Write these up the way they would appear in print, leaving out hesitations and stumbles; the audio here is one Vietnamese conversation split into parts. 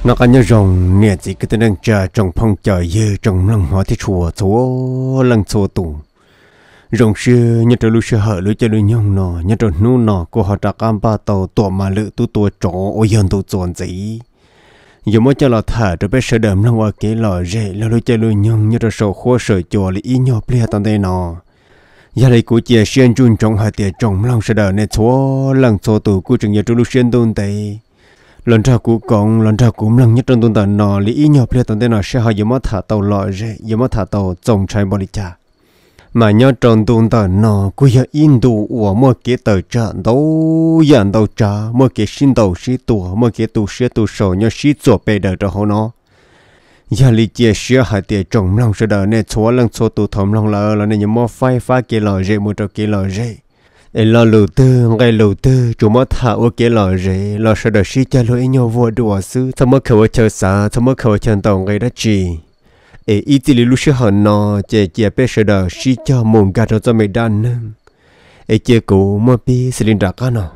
nó có nhớ rồng nè chỉ cái tên đang chờ trong phong chờ dơ trong lòng hóa thì chùa số lần số tù rồng xưa nhớ cho lúc xưa hở lúc cho lúc nhông nọ nhớ cho nu nọ của họ đặt cam ba tàu tổ mà lự tu tua trọ ôi dân tu tròn gì giờ mới cho là thả cho bé sợ đầm lòng qua cái lò rễ là lúc cho lúc nhông nhớ cho sầu khô sợ chùa là ý nhau bia tận đây nọ giờ đây của chị xuyên chun trong hai tiệt trong lòng sợ đờ này số lần số tù của trường nhớ cho lúc xuyên tôn tây lần ra cũ cộng lần ra cũ lần nhất trong tuần tận nọ lý ý nhập lên tuần tây nọ sẽ họ giờ mất thả tàu lọ rễ giờ mất thả tàu trồng trái bò đi cha mà nhớ trong tuần tận nọ cứ giờ in đủ của mua cái tờ trả đấu dàn đấu trả mua cái xin đầu xí tủa mua cái tủ xí tủ sổ nhớ xí chỗ bề đời cho họ nó giờ lý chia sẻ hai tiệt trong lòng sẽ đợi nên số lần số tụ thầm lòng là nên nhớ mua phai phá cái lọ rễ mua cho cái lọ rễ lo lù tư ngay lù tư chủ mất thả ở cái lò rễ lo sợ đời sĩ cha lối nhau vua đùa sư thầm mất khẩu chờ xa thầm mất khẩu chân tàu ngay đó chỉ ý chỉ lưu sĩ hận nọ chế chế bé sợ đời sĩ cha mồm gạt cho mày đan nâng chế cụ mua pi xử lý đặc nọ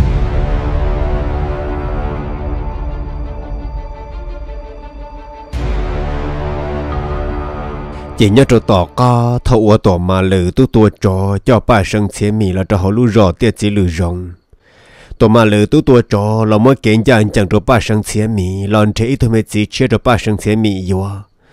chỉ nhớ cho tỏ ca thâu ở tỏ mà lử tu tua cho ba sân xe mì là cho họ lú rò tiệt chỉ lử rồng tỏ mà lử tu tua cho là mới kiện cho anh chẳng cho ba sân xe mì lon thế thôi mới chỉ chia cho ba sân xe mì vô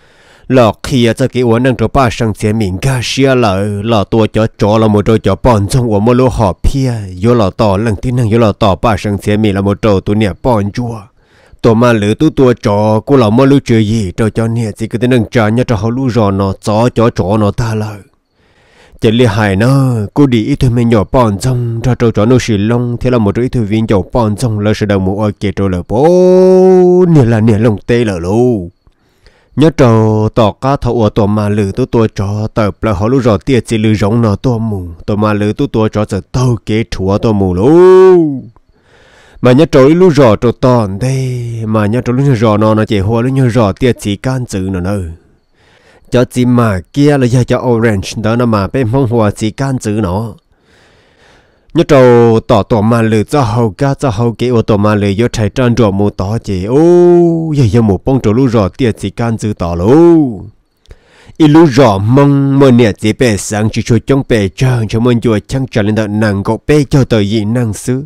lọ khi cho cái uốn đang cho ba sân xe mì ga xia lại lọ tua cho là một trâu cho bòn trong uốn một lô họ pia vô lọ tỏ lần thứ năng vô lọ tỏ ba sân xe mì là một trâu tu nè bòn chua tổ mà lử tu tua trò cô lão mơ lưu chơi gì cho nè chỉ cứ tên nâng trà nhá cho họ lưu rò nó chó nó ta lợi chỉ li hài nó cô đi ít thôi mình nhỏ bòn trong cho trâu chó nó xì lông thế là một ít thôi viên dầu bòn trong là sẽ đầu một ở kia trâu lở bố nè lông tê lở luôn nhớ trâu tỏ cá thầu ở tổ mà lử tu tua trò tập là họ lưu rò tiệt chỉ lử rong nó to mù tổ mà lử tu tua trò giờ tao kế chúa to mù luôn mà nhớ trôi lú rò trôi tòn đây mà nhớ trôi lú rò nó chỉ hoa lú nhớ rò tiệt chỉ can chữ nó nữa cho chỉ mà kia là cho orange đó nó mà bên phong hoa chỉ can chữ nó nhớ trôi tỏ mà lử cho hậu cái ô tô mà lử vô chạy tràn trộn mù tỏ chỉ ô giờ một bông trôi lú rò tiệt chỉ can chữ tỏ luôn ít lú rò mong mơ nè chỉ bé sáng chỉ cho trong bé trơn cho mình cho chẳng trả lên đợt nàng gọc bé cho tờ gì năng xứ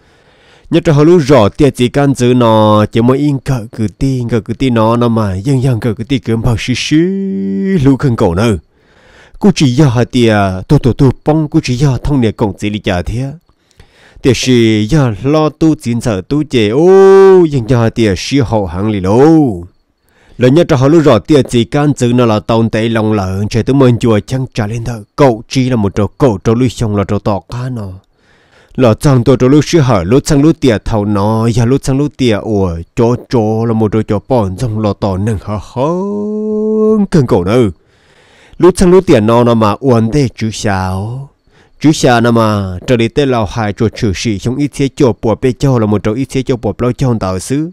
nhớ cho họ lúc rõ tiệt chỉ can chữ nó chỉ mới in cờ cứ ti nó mà dân cờ cứ ti cứ bảo xí lúc khăn cổ nữa cô chỉ giờ hạt tiệt tu bông cô chỉ giờ thông điệp công chỉ đi trả thế tiệt sĩ giờ lo tu chiến sở tu chế ô dân giờ hạt tiệt sĩ hậu hàng lì lô lần nhớ cho họ lúc rõ tiệt chỉ can chữ nó là tồn tại lòng lợn chạy tới mình chùa chẳng trả lên thợ cậu chỉ là một trò cậu trò lui xong là trò tỏ cá nó lọ chẳng tôi cho lúc xưa hở lúc sang lúc tiệt thầu nó ya lúc sang lúc tiệt ủa cho là một đôi cho bòn trong lọ tỏ nâng hở cơn cổ nữa lúc sang lúc tiệt nó mà uốn đây chú xào nó mà trở đi tên lào hải cho trừ sĩ trong ít thế cho bỏ bê cho là một trò ít thế cho bỏ bao cho tạo xứ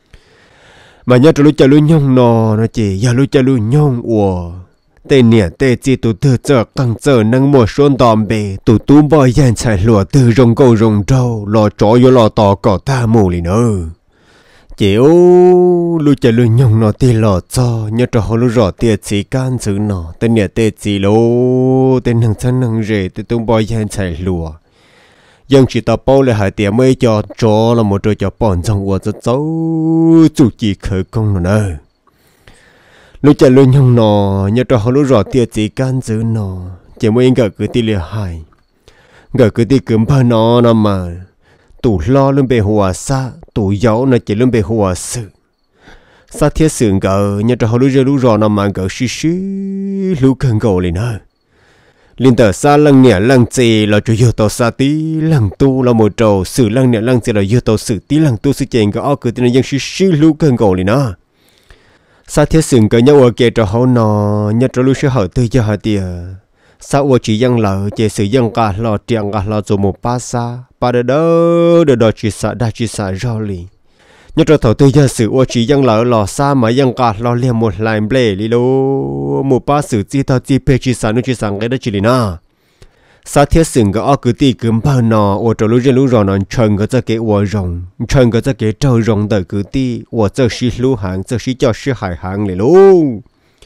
mà nhớ cho lúc cho lúc nhông nó chỉ ya lúc cho lúc nhông ủa tê nè tê chỉ tụ tư chờ căng chờ nâng mùa xuân đòn bề tụ tú bòi gian chạy lùa từ rồng câu rồng trâu lò chó vô lò tò cỏ ta mù lì nữa chiếu lưu chạy lưu nhông nó tê lò cho nhớ cho họ lưu rõ tiệt chỉ can chữ nó tê nè tê chỉ lô tê nâng chân nâng rể tê tú bòi gian chạy lùa dân chỉ tao bao lại hải tiệm mới cho là một trò cho bọn trong của rất xấu chủ chỉ khởi công nữa lúc chạy luôn nhông nọ nhớ cho họ lúc rõ tiệt chỉ can chữ nọ chỉ mới gỡ cứ ti lìa hài gỡ cứ ti cướm phơi nó mà tủ lo luôn bề hòa xa tủ giấu nó chỉ luôn bề hòa sự xa thiết sườn gỡ nhớ cho họ lúc rõ nó mà gỡ xí lúc cần gầu lên hơn liên tờ xa lăng nẻ lăng chì là cho yêu tàu xa tí lăng tu là một trầu sự lăng nẻ lăng chì là yêu tàu sự tí lăng tu sự chèn gỡ cứ tin là dân xí lúc cần gầu lên nữa sao thiết sừng cái nhau ở kia cho họ nọ nhớ cho lúc sẽ hỏi tư cho họ tiệt sao ở chỉ dân lợ chỉ sử dân cả lò tiền cả lò dùng một ba sa ba đỡ chỉ sợ rõ liền nhớ cho thầu tư cho sự ở chỉ dân lợ lò sa mà dân cả lò liền một lại ble li lô một ba sự chỉ tao chỉ pe chỉ sợ nó chỉ sang cái đó chỉ lina sa thiết sừng cái cứ ti cứ bao nọ ở chỗ lúc lúc rồi nó chân cái cái ở rồng chân cái cái trâu rồng đời cứ ti ở chỗ xí lú hàng chỗ xí cho xí hải hàng này luôn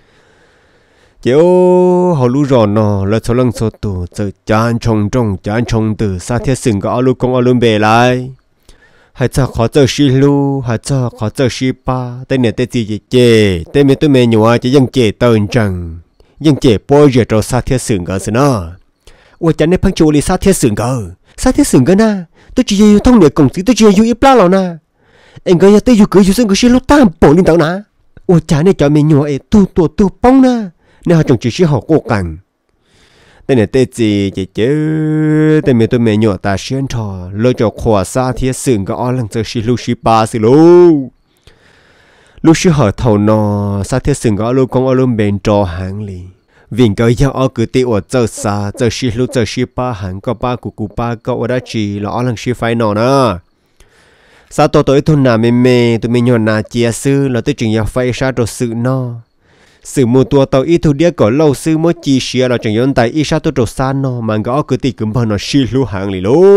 chiếu họ lú rồi nó là số lần số tụ chỗ chán trồng từ sa thiết sừng cái lúc công lúc về lại hay cho khó cho xí lu hay cho khó cho xí ba tên này tên gì chê tên mấy tôi mấy nhua chỉ dân chê tơn chẳng dân chê bôi giờ cho sa thiết sừng cái gì nó ủa chẳng nên phăng chú li sa thiết sừng cái na tôi chỉ yêu thông điệp công sĩ tôi chỉ yêu ít lá nào na anh cái tôi yêu cười yêu sinh cái xí lu tam bộ lên tao na ủa chẳng nên cho mình nhua ấy tu bông na nên họ chẳng chỉ xí họ cố gắng tên này tên gì chị chứ tên mình tôi mẹ nhỏ ta xuyên trò lỡ cho khỏa xa thiết sừng cái on lần giờ xí lu xí ba xí lu lu xí hở thầu nọ xa thiết sừng cái lu con lu bên trò hàng lì vì cái giờ ở cứ tiêu ở giờ xa giờ xí lu giờ xí ba hàng có ba cụ ba có ở đó chỉ là on lần xí phải nọ nè sao tôi thôn nào mẹ tôi nhỏ nào chia sư là tôi chừng giờ phải xa đồ sự nọ sự mua tua tàu ít thu đĩa có lâu sư mới chi xia là chẳng yon tại ít sao tôi trổ san nó mà gõ cứ tì cứng bao nó xì lú hàng lì lô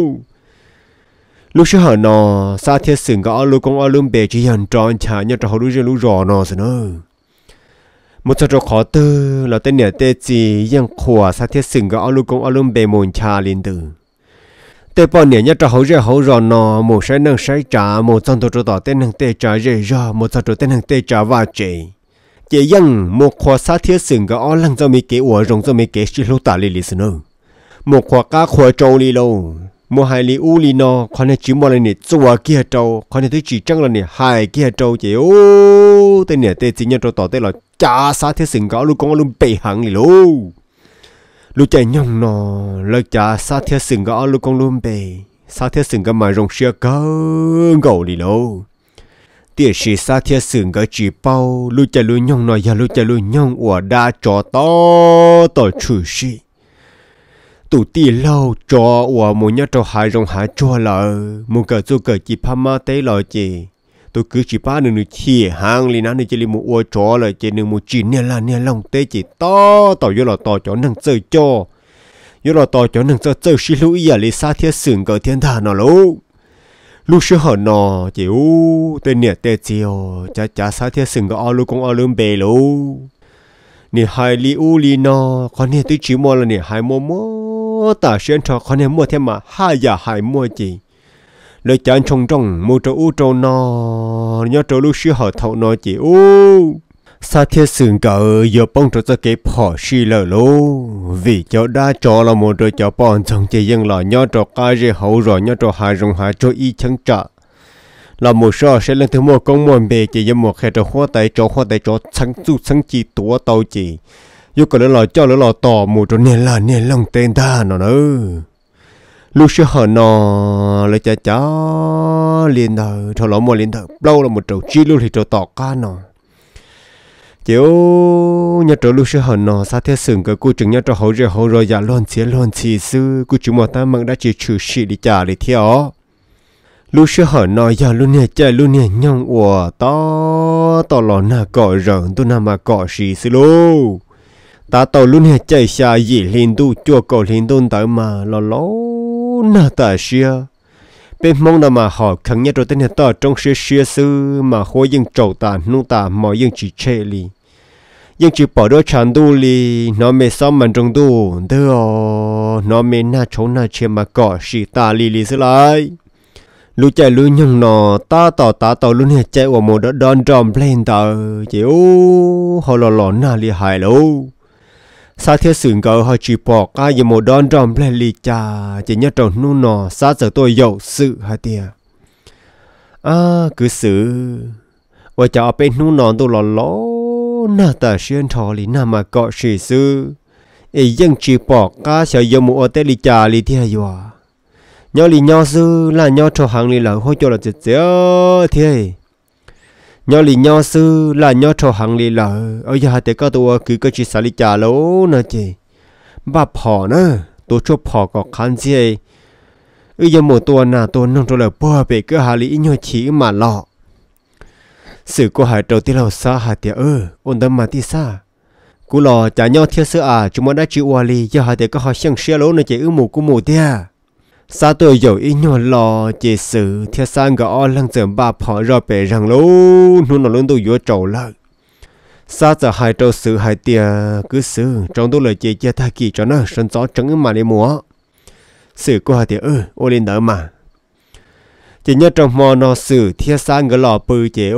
lúc xưa hở nó sa thiết sừng gõ lú công ở lúm bể chỉ hiện tròn chả nhớ trò lú lú rò nó rồi nữa một trò khó tư là tên nhà tê gì yang khỏa sa thiết sừng gõ lú công ở lúm bể mồn cha liên tử tê bọn nhớ trò hậu rò nó một sai nâng sai trả một trong tôi trò tên nâng tê trả rề ra một trong tên nâng tê trả va chê chỉ rằng một khoa sát thiết sừng cái ó lăng cho mấy cái ủa rồng cho mấy cái xí lô tả lì nữa một khoa cá khoa trâu lì lâu một hai lì u lì nọ con này chỉ một lần này chua kia trâu con này tôi chỉ trăng lần này hai kia trâu chỉ ô tên này tên chỉ nhận trâu tỏ tên là cha sát thiết sừng cái lúc con luôn bể hàng lì lâu lúc chạy nhông nọ là cha sát thiết sừng cái lúc con luôn bể sát thiết sừng cái mà rồng xia cơ gầu lì lâu tiệt sĩ sa thiết sừng cái chỉ bao lu chạy lu nhông nói ya lu chạy lu nhông ở đa cho to chửi sĩ tụ tì lâu cho ở một nhát cho hai rong hai cho là một cái chỗ cái chỉ pha ma tế là chỉ tôi cứ chỉ ba nương chia hàng li nãy chỉ li một ở cho là chỉ nương một chỉ nè là nè lòng tế chỉ to vô là to cho nương chơi cho vô là to cho nương chơi sĩ lu ya li sa thiết sừng cái thiên thà nó luôn lúc xưa họ nọ chịu tên nhiệt tê chiều chả sao thế sừng có lu cũng lum bề lu nè hai li u li nọ con nè tôi chỉ mua là nè hai mua ta xuyên cho con nè mua thêm mà hai giờ hai mua gì lời chán trong mua cho u trâu nọ nhớ cho lúc xưa họ thầu nọ chịu sao thế sừng cỡ giờ bông cho cái phỏ xì lờ lô vì cho đa cho là một đôi cho bọn trong chỉ dân là nhớ cho cái gì hậu rồi nhớ cho hai rồng hai cho y chân trả là một số sẽ lên thứ một công môn bề chỉ dân một hệ cho hoa tay cho sáng chi tổ tàu chỉ yêu cầu là cho là tỏ một cho nên là nên lòng tên ta nó nữa lúc xưa họ nó lấy chả liền thờ thọ lỗ một liền thờ lâu là một trâu chi luôn thì trâu tỏ ca nó chiếu nhà trâu lúc xưa họ nó sa thế sừng cái cô chừng nhà trâu hậu rồi dạ loan xí sư cô chừng một ta mang đã chỉ trừ sĩ đi trả đi theo lúc xưa họ nó dạ luôn nè chạy luôn nè nhông ủa to lò na cọ rợn tôi nằm mà cọ xí sư lô ta tàu luôn nè chạy xa gì liền tu chua cọ liền tu tới mà lò na ta xia bên mong là mà họ khẳng nhất rồi tên hiện tại trong xia sư mà khối dân trầu ta nung ta mọi dân chỉ chê li dân chỉ bỏ đôi chán tu li nó mê xóm mình trong tu đưa nó mê na chỗ na chê mà cỏ xì ta li xí lại lúc chạy lúc nhung nọ ta tàu luôn hết chạy vào một đợt đòn tròn lên tờ chịu họ lò na li hài lâu sa thiết sừng cỡ họ chỉ bỏ cái gì một đòn tròn lên li cha chỉ nhớ trong nu nọ sa giờ tôi giàu sự hả tia cứ xử và cho bên nu nọ tôi lò na ta xuyên thọ li na mà cọ sĩ sư ấy dân chỉ bỏ cái sợ giờ một ở li cha li tia rồi nhớ li nhớ sư là nhớ cho hàng li là hỗ trợ là chết thế nhớ li nhớ sư là nhớ cho hàng li là ở giờ thì có tôi cứ cái chỉ xả li trà lố nữa chị bà phò nữa tôi cho phò có khăn gì ở giờ một tuần nào tôi nông cho là bơ về cái hà li nhớ chỉ mà lọ sự của hải đầu tiên là xa hà thì ôn tâm mà thì xa cú lò chả nhau thiết sữa à chúng nó đã chịu hòa li giờ hai thì có họ sang xe lỗ nó chỉ ư mù cú mù tia sa tôi dầu ít nhỏ lò chỉ sự thiết sang gõ lăng dầm ba phỏ rồi bể rằng lỗ nó lớn tôi vừa trầu lại sa giờ hai trâu sự hai tia cứ sự trong tôi lời chỉ chia thay kỳ cho nó sân gió trắng mà đi múa sự của hai tia ô lên đỡ mà chỉ nhớ trong mò nó sự thiết sang cái lò bự chỉ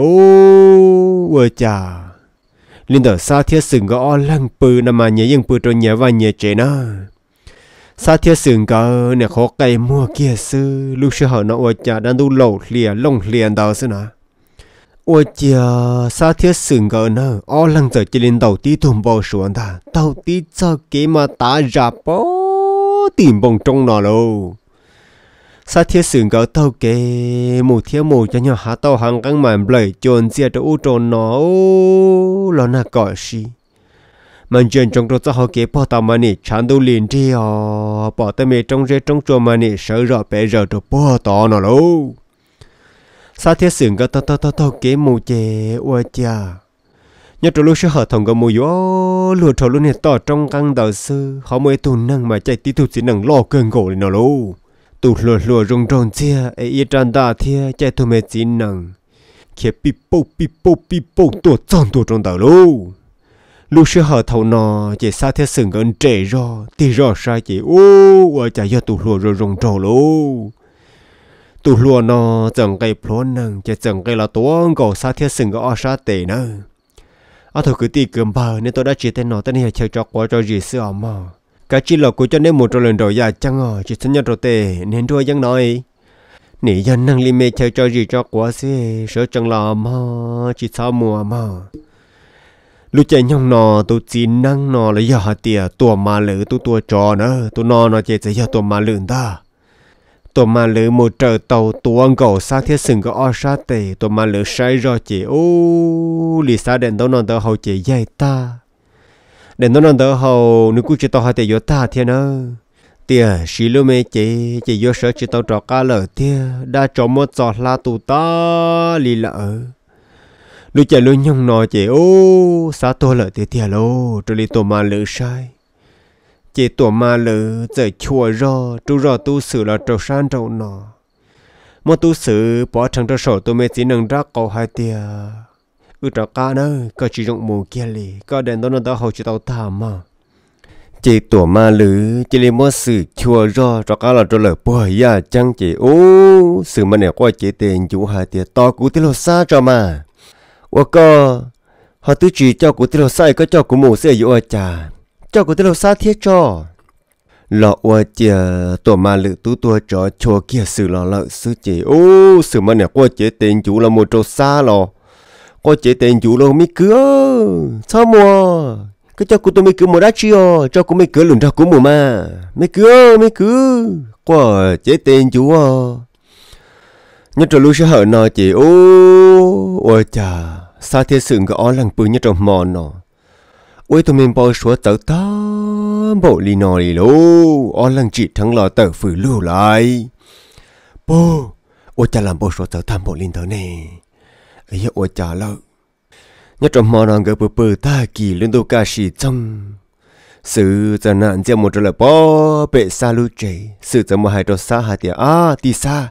ôi chà linh đỡ sa thiết sừng gõ lăng bự nằm mà nhớ những bự trong nhà và nhà trẻ nó sa thiết sừng gõ nè khó cây mua kia sư lúc xưa họ nó ôi chà đang đu lẩu lìa lông liền đầu xưa nè ôi chà sa thiết sừng gõ nó lăng giờ chỉ linh đầu tí thùng bò xuống ta đầu tí cho cái mà ta rạp bó tìm bông trong nó luôn sa thiết sừng gỡ tàu kê mù thiết mù cho nhau hạ tàu hàng căng màn blời chôn chia cho u tròn nó lo na gọi gì mình chuyện trong đó họ kê bỏ tàu mà nè chán đâu liền đi bỏ tay mẹ trong rễ trong chùa mà nè sợ rõ bé giờ cho bỏ tàu nó luôn sa thiết sừng gỡ tàu kê mù chè ua cha nhớ trong lúc sẽ hợp同个mù yo lùa trâu luôn nè tỏ trong căng đầu sư họ mới tu năng mà chạy tí tu chỉ năng lo cơn gỗ nó luôn tụt lùa rong rong chia ấy tràn đà thia chạy thôi mấy chín nằng khi pi po tua chọn tua trong đầu luôn lúc xưa họ thầu nọ chỉ xa theo sừng gần trẻ rồi thì rõ sai chỉ ở chạy cho tụt lùa rồi rong rong luôn tụt lùa nọ chẳng cây plon nằng chỉ chẳng cây là tuông cổ xa theo sừng ở xa tệ nữa thôi cứ tì cơm bờ nên tôi đã chỉ tên nọ tên này chơi cho quá cho gì xưa mà cái chi lộc của cho nên một lần đầu ya chăng chỉ sinh nhật rồi tệ nên thôi dân nói nỉ dân năng li mê chơi cho gì cho quá xí sợ chẳng là mà chỉ sao mùa mà lúc chạy nhông nọ tôi chỉ năng nọ là giờ hạt tiệt tua mà lử tua trò nữa tôi nó chỉ giờ tua mà lử ta tua mà lử một trời tàu tua gầu xa thiết sừng có o sát tệ tua mà lử sai rồi chỉ lì xa đèn đâu nó đâu hậu chỉ dây ta để nó đỡ hầu nếu cứ chỉ tao hai tiền ta thiên ơ tiền xí lô mê chỉ vô sở chỉ tao trọ cá lở tiền đã trọ một giọt la tù ta lì lợ lúc chạy luôn nhung nọ chỉ xã tôi lợ tiền lô rồi lì tổ mà lỡ sai chỉ tổ mà lỡ giờ chùa ro chú ro tu sử là trâu san trâu nọ một tu sử bỏ thằng trâu sổ tôi mê chỉ nâng ra cầu hai tiền trò cá nữa có chỉ dùng mù kia lì có đèn đó nó đã hậu chỉ tao thảm mà chỉ tổ ma lử chỉ lấy mua sự chua ro trò cá là trò lợp bò ya chẳng chỉ sự mà này qua chỉ tiền chủ hai tiền to cú tiêu lô xa cho mà có họ tự chỉ cho cú tiêu lô xa có cho cú mù sẽ dụ chả cho cú tiêu lô xa thiết cho lọ chè tổ ma lử tú tua trò chua kia sự lọ lợ sự chỉ sự mà này qua chỉ tiền chủ là một trò xa lọ có chế tiền chủ luôn mấy cửa sao mùa cái cho cô tôi mấy cửa một đá chiò cho cô mấy cửa lùn ra cũng mùa mà mấy cửa có chế tiền chủ nhất là lúc sẽ hở nọ chị ôi chà sao thế sự cái ó lăng bự nhất trong mò nọ ôi tụi mình bao số tớ ta bộ lì nọ lì lô ó lăng chị thằng lò tớ phử lưu lại bố ôi chà làm bao số tớ tham bộ linh tớ nè ấy ôi chả lâu nhất trong món ăn gỡ bự ta kỳ lên đồ cá xì trong sự giờ nạn giờ một lần bỏ bể xa lưu chế sự giờ một hai đồ xa hai tiệt tì xa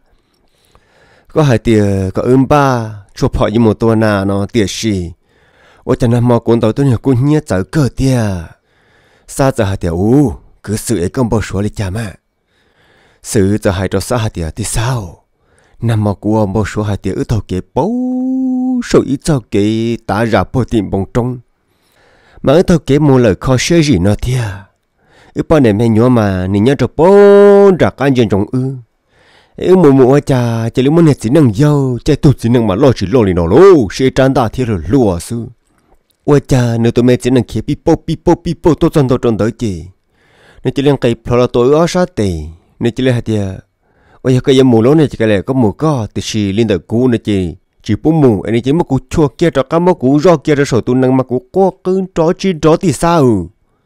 có hai tiệt có ba chụp họ như một tua nà nó tiệt xì ôi chả nằm mò cuốn tàu tôi nhớ cuốn nhớ chở cờ tiệt xa giờ hai tiệt cứ sự ấy không bao số lấy cha mà sự giờ hai đồ xa hai tiệt thì sao nằm mò của một số hai tiệt ở thầu kế bố số ít cho kế ta ra bộ tìm bông trong mà ở thầu kế một lời khó xế gì nó thia ở bên này nhỏ mà nhìn nhớ được bố ra cái dân trong ở mùa cha chỉ lúc này chỉ năng dâu chạy tụt chỉ năng mà lo chỉ lo liền nó lô sẽ tràn đa thì rồi lúa sư ôi cha nếu tụi mẹ chỉ năng kia pipo tôi chọn tới chị nếu chỉ năng cái phở tôi ở sát tề nếu chỉ là hai tiệt ôi cái em mù lố này chỉ cái này có mù có thì xì lên đầu cú này chỉ bún mù anh ấy chỉ mà cú chua kia cho cá mà cú rau kia cho sầu tu năng mà cú có cơn chó chi chó thì sao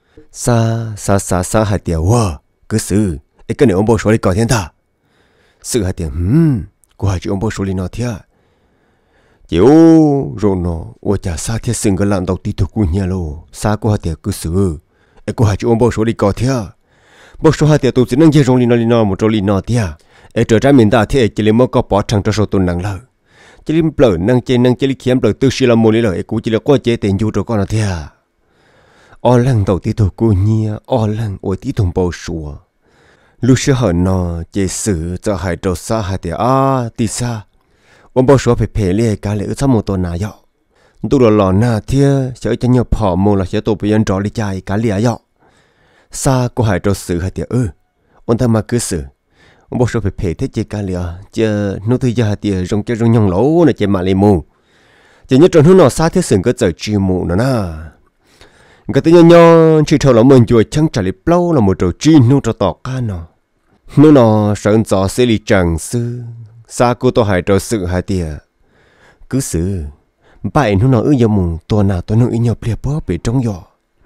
sa hai tiệt wow cứ xử ấy cái này ông bố số đi coi thiên ta sự hai tiệt của hai chị ông bố số đi nó thiệt chiếu rồi nó ủa chả xa thiết sinh cái làn đầu tí thuộc của nhà lô xa của hai tiệt cứ xử ấy của hai chú ông bố số đi có thế bố số hai tiệt tụi chỉ năng chơi rong lì nọ một trò lì nọ thế ấy trở ra miền ta thế chỉ lấy một cái bỏ trăng cho số tuần năng lợi chỉ lấy bờ năng chơi lấy kiếm bờ tư xí là một lý lợi cũng chỉ là có chế tiền du cho con nó thế ở lăng đầu tí thuộc của nhà ở lăng ủa tí thùng bố số lúc xưa họ nó chế xử cho hai trò xa hai tiệt tí xa ông bố số phải liền cả lễ sau một tuần nào vậy, tôi là lò na thia sẽ cho nhau bỏ mồ là sẽ tôi bị ăn trò đi chạy cả lễ vậy, xa có hai trò sự hai tiệt ông ta mà cứ xử, ông bố số phải thế chỉ cả lễ, chứ nếu tôi giờ hai tiệt rong chơi rong nhong lỗ này chơi mà lấy mù, chỉ nhớ tròn hướng nào xa thế sự cứ giờ chi mù nữa na, cái tự nhiên chỉ thầu là mình chui chẳng trả lại lâu là một trò chi nu trò tọt ca nó, nu nó sợ gió sẽ lì chẳng sư. Sa cô tôi hãy trò sự hai tiệt cứ xử bài nó ư giờ mùng tôi nào tôi nó ư nhập liệp bó bị trong gió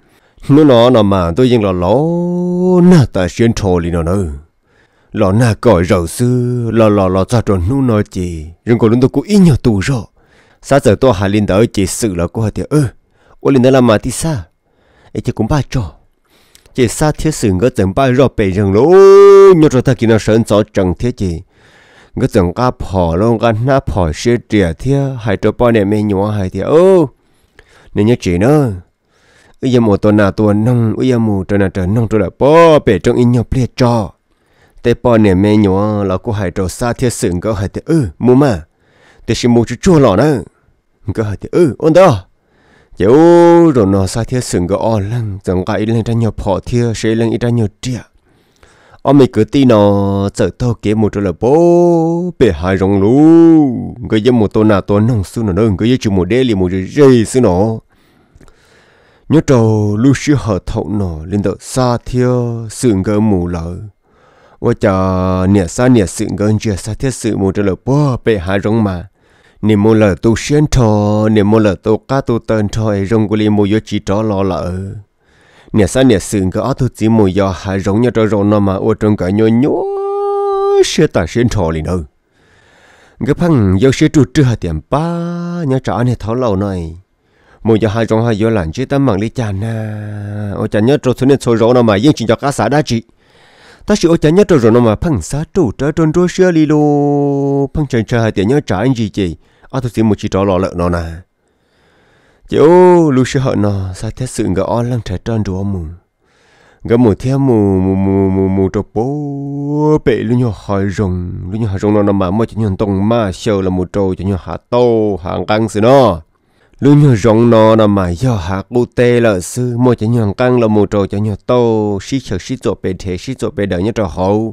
nó mà tôi vẫn là lỗ na ta xuyên trò li nó nữa lò na gọi rầu sư lò ra tròn nó nói gì rồi còn tôi cũng ít nhiều tù rồi sao giờ tôi hãy lên tới chỉ sự là cô hai tiệt ôi lên đó làm mà thì sao ấy chỉ cũng ba trò chỉ sao thiết sự ngỡ chẳng ba rồi bị rừng lỗ nhớ rồi ta kia nó sơn gió chẳng thiết gì cái chẳng cá phò luôn cái nắp phò xe trẻ thia hai trâu bao này mấy nhỏ hai thia nên nhớ chỉ nữa bây giờ một tuần nào tuần nông bây giờ một tuần nào tuần nông tôi là bao bể trong in nhau bịa choแต่ปอเนี่ยแม่หนัวเราก็หายตัวซาเทียสึงก็หายแต่มูมาแต่ชิมูจะชั่วหล่อนะก็หายแต่อันเด้อเจ้าโดนซาเทียสึงก็อ่อนลังจังก็อีเล่นได้หยาพอเทียเชลังอีได้หยาเจียmấy cứ tí nó giờ tao kiếm một chỗ là bố bể hai rong lú cái gì một tô nào tô nông xứ nó đơn cái gì chỉ một đê liền một dây xứ nó nhớ trâu lúc xưa họ thấu nó lên tới xa theo sự ngỡ mù lợ và chờ nè xa nè sự ngỡ chưa xa theo sự một chỗ là bố bể hai rong mà niệm một lời tu xuyên thọ niệm một lời tu cá tu tên thôi rong của liền một giờ chỉ cho lo lợ nè sao nè sừng cái áo chỉ mùi gió hay giống như trâu râu nó mà ở trong cái nhô xe tải xuyên thò liền đâu cái phăng gió xe trụ trưa tiệm ba nhớ trả nè tháo lầu này mùi gió hay giống hay gió lạnh chứ tấm bằng lý chàn à ở chả nhớ trâu xuống nè trâu râu nó mà yên chỉ cho cá xã đa trị ta chỉ ở chả nhớ trâu râu nó mà phăng xã trụ trở trong trâu xe li lô phăng chân chơi hay tiệm nhớ trả anh gì chị áo chỉ một chỉ trâu lò lợn nó nè chiếu lúc xưa họ nó sao thế sự ngỡ on lăng trái tròn đùa mù ngỡ mù theo mù trộn bố bể lúc nhỏ hỏi rồng nó nằm mà chỉ nhận tông ma sầu là một trâu chỉ nhận hạ tô hạ căng xí nó lúc nhỏ rồng nó nằm mà do hạ cụ tê là sư một chỉ nhận căng là một trâu chỉ nhận tô xí chở xí trộn bể thế xí trộn bể đỡ như trâu hậu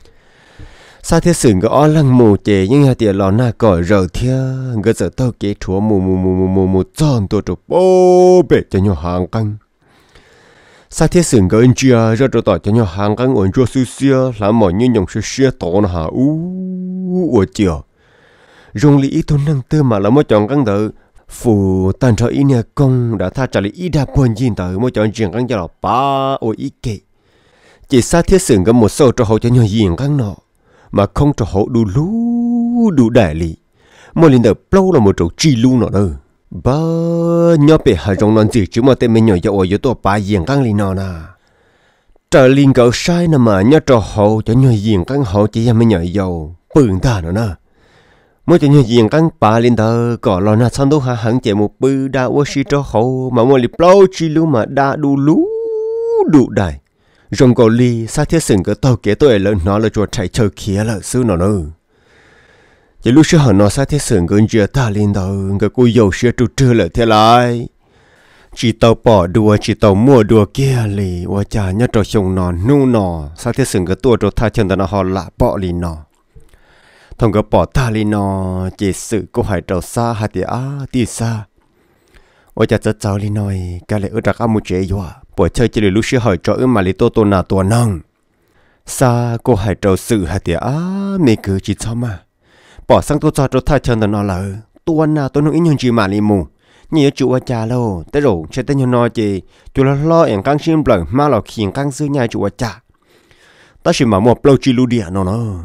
sao thế sự ngỡ on lăng mù chè nhưng hai tiền lò na còi rờ thia ngỡ giờ tao kế chúa mù tròn tôi trộn bố bể cho nhau hàng căng sao thế sự ngỡ chia ra trộn tỏi cho nhau hàng căng ổn cho xưa xưa làm mọi như nhung xưa to nó hả ủa chiều dùng lý thôn năng tư mà là một chọn căng đỡ phù tàn cho ý nhà công đã tha trả lý ý đa buồn gì tới một chọn chuyện căng cho là ba ôi ý kệ chỉ sao thế sự ngỡ một số cho hậu cho nhau diện căng nọ mà không cho họ đủ lú đủ đại lý mà liền đợt lâu là một chỗ chi lu nó đâu ba nhớ về hai trong non gì chứ mà tên mình nhỏ cho ở dưới tổ ba diện căng liền nó nà trở liền cỡ sai nè mà nhớ cho họ cho nhỏ diện căng họ chỉ mình nhỏ giàu bừng ta nữa nè mới cho nhỏ diện căng ba liền đợt cỏ lo nà xong đâu hả hẳn chạy một bự đa ô xí cho họ mà mua liền lâu chi lu mà đa đủ lú đủ đại rồng cổ ly sao thiết sừng cái tàu kế tôi lớn nó là chuột chạy chờ kia là xứ nó nữa chỉ lúc xưa nó sao thiết sừng cái chuyện ta lên đầu cái cô dầu xưa trụ trưa lại thế lại chỉ tàu bỏ đùa chỉ tàu mua đùa kia lì và cha nhớ trò sông nó nu nó sao thiết sừng cái tua trò thay chân ta nó họ lạ bỏ lì nó thằng cái bỏ ta lì nó chỉ sự cô hải trò xa hay thì xa và cha rất giàu lì nói cái lệ ở đặc âm một chế dọa bởi chơi chỉ là lúc xưa hỏi cho mà lý tô nào tô năng xa cô hải trâu sự hạt tía mẹ cứ chỉ cho mà bỏ sang tô cho thay chân nó là tô nào tô năng ít nhân chỉ mà lý mù nhiều chủ ở cha lâu tới rồi chơi tới nhau nói gì chủ là lo em căng xin bẩn mà là khiển căng sư nhà chủ ở cha ta chỉ mà một lâu chỉ lưu địa nó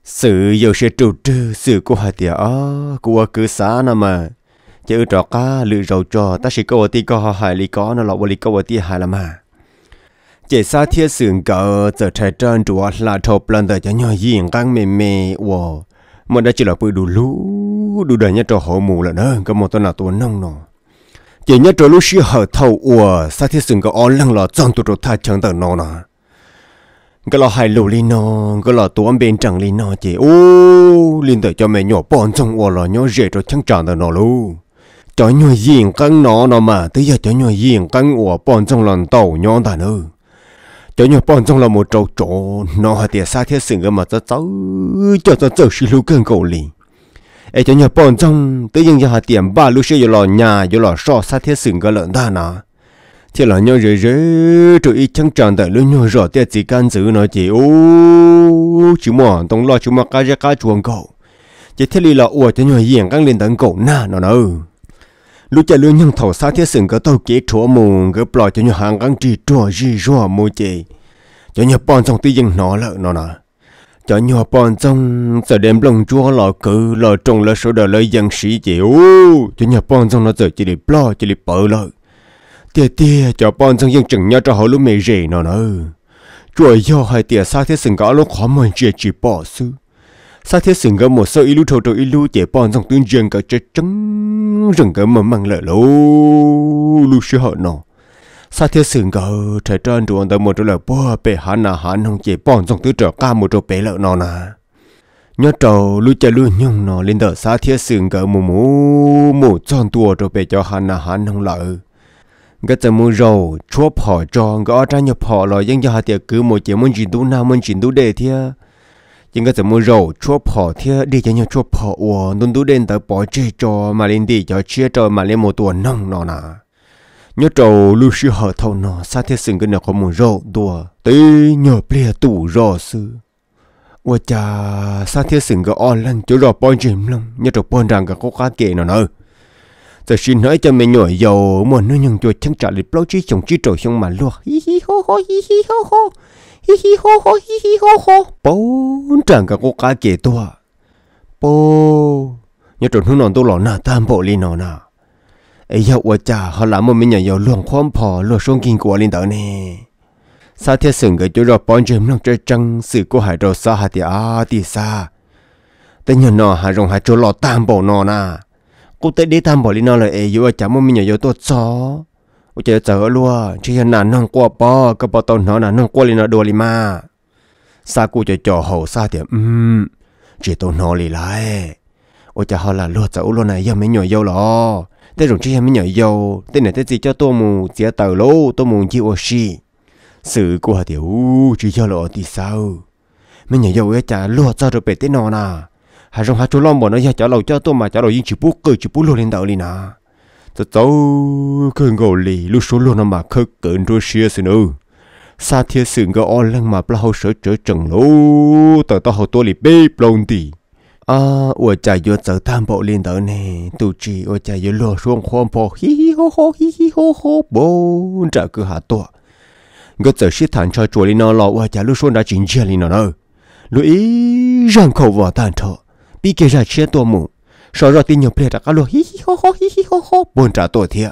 sự yêu sẽ trụ trừ sự của hai tia của cứ xã nè mà chứ trọ cá lựa rầu trò ta sẽ có tí có hai lý có nó là lý có tí hai là mà chỉ xa thiết sườn cỡ giờ trái trơn chúa là thộp lần tới cho nhỏ diện căng mềm mềm wow mà đã chỉ là bự đủ lú đủ đời nhất trò hộ mù là nữa có một tuần nào tuần nông nọ chỉ nhất trò lú xí hở thầu wow xa thiết sườn cỡ on lăng lọ trong tụi trò thay chân tờ nọ nè cái lọ hai lù linh nọ cái lọ tuần bên trăng linh nọ chỉ ô linh tới cho mẹ nhỏ bọn trong wow lọ nhỏ rể trò chân tràn tờ nọ luôn cho nhỏ diện căng nọ nọ mà tới giờ cho nhỏ diện căng wow bọn trong lần tàu nhỏ ta nữa cho nhỏ bọn trong là một trâu trộn nó hạt tiệt xa thiết sừng cái mà cho xí lú cơn cầu lì ấy cho nhỏ bọn trong tự nhiên cho hạt tiệm ba lú xe vô lò nhà vô lò so xa thiết sừng cái lợn ta nè thì là nhỏ rễ rồi ít chẳng tràn tại lú nhỏ rõ tiệt gì can giữ nó chỉ ô chú mỏ tông lo chú mỏ cá chuồng cậu chỉ thế li là ủa cho nhỏ diện căng lên tận cổ na nó nữa lúc chạy lươn nhang thầu xa thiết sừng có tàu kế chúa mù cái plot cho nhau hàng găng trì trò gì rùa mù chì cho nhau bọn trong tư dân nó lợ nó nè cho nhau bọn trong giờ đêm lồng chúa lò cử lò trồng lò số đời lời dân sĩ chì ô cho nhau bọn trong nó giờ chỉ để plot chỉ để bờ lợi tia cho bọn trong dân chừng nhau cho họ lúc mày rể nó nè chuột do hai tia xa thiết sừng có lúc khó mà chỉ bỏ sư sao thế sừng có một số ilu thâu trâu ilu chế bọn trong tuyên truyền cả trái trắng rừng cả mà mang lại lố lu sư họ nọ sao thế sừng có trái trơn truồng tới một chỗ là bò bể hắn không chế bọn trong tuyên truyền ca một chỗ bể lợn nọ nè nhớ trâu lu chạy lu nhung nọ lên đỡ sao thế sừng có mù tròn tua rồi bể cho hắn không lợi cái giờ mua rau chúa họ tròn có trái nhập họ rồi dân cho họ tiệc cứ một chế muốn chuyển tú nào muốn chuyển tú đề thia nhưng cái giờ mua rau chua phở thì đi cho nhau chua phở ủa nôn tú đen tới bỏ chơi cho mà lên đi cho chia cho mà lên một tuần nông nọ nè nhớ trâu lưu sư hở thâu nọ sao thế sừng cái nào có mua rau đùa tới nhờ bia tủ rau sư ủa cha sao thế sừng cái on lên chỗ rau bỏ chìm lắm nhớ trâu bỏ rằng cái có cá kệ nào nữa giờ xin nói cho mình nhỏ dầu mà nó nhận cho chẳng trả lịch bao chí chồng chí trâu xong mà luôn hi hi ho ho hi hi ho ho hi hi ho ho bốn chẳng cả cô cá kể tua bố nhớ trốn hướng nón tôi lọ nà tam bộ lên nọ nà ấy giờ qua cha họ làm một mình nhà giàu luồng khoan phò luồng sông kinh của lên tới nè sao thế sừng cái chỗ rồi bọn chim nó chơi trăng sự của hải đồ sa hạt thì xa tên nhà nọ hải rồng hải chỗ lọ tam bộ nọ nà cô tới đi tam bộ lên nọ là ấy giờ cha một mình nhà giàu tốt chó ôi trời trời luôn chỉ là nang qua bò cái bò tàu nó nang qua lên nó đùa lên mà sao cô cho hậu sao thì chỉ tàu nó lì lại ôi trời họ là luôn cháu luôn này giờ mấy nhỏ dâu lò thế rồi chỉ mấy nhỏ dâu tên này tên gì cho tôi mù chỉ tàu lô tôi mù chịu oxy sự của họ thì chỉ cho lọ thì sao mấy nhỏ dâu ấy chả luôn sao rồi bể tên nó nà hay trong hai chỗ lon bỏ nó ra chả lầu cho tôi mà chả lầu yên chỉ bút cười chỉ bút luôn lên tàu lên nà cháu cơn gầu lì lúc số luôn mà khơi cơn rồi xia xin ư xa thiên sự cái on lăng mà bao sợ trở trần lố tao hậu tôi lì bê plong tì ủa chạy vô giờ tham bộ lên tới nè tụ chỉ ủa chạy vô lúa xuống khoan phò hi hi ho bố trả cứ hạ tọa cái giờ xí thản cho chuột lên nó lọ ủa chạy lúc xuống đã chỉnh chia lên nó nữa lúc ý răng khẩu vào tàn thọ bị kia ra chia tua mù sau đó tin nhiều plei đã cá lúa hi hi ho buồn trả tua thiệt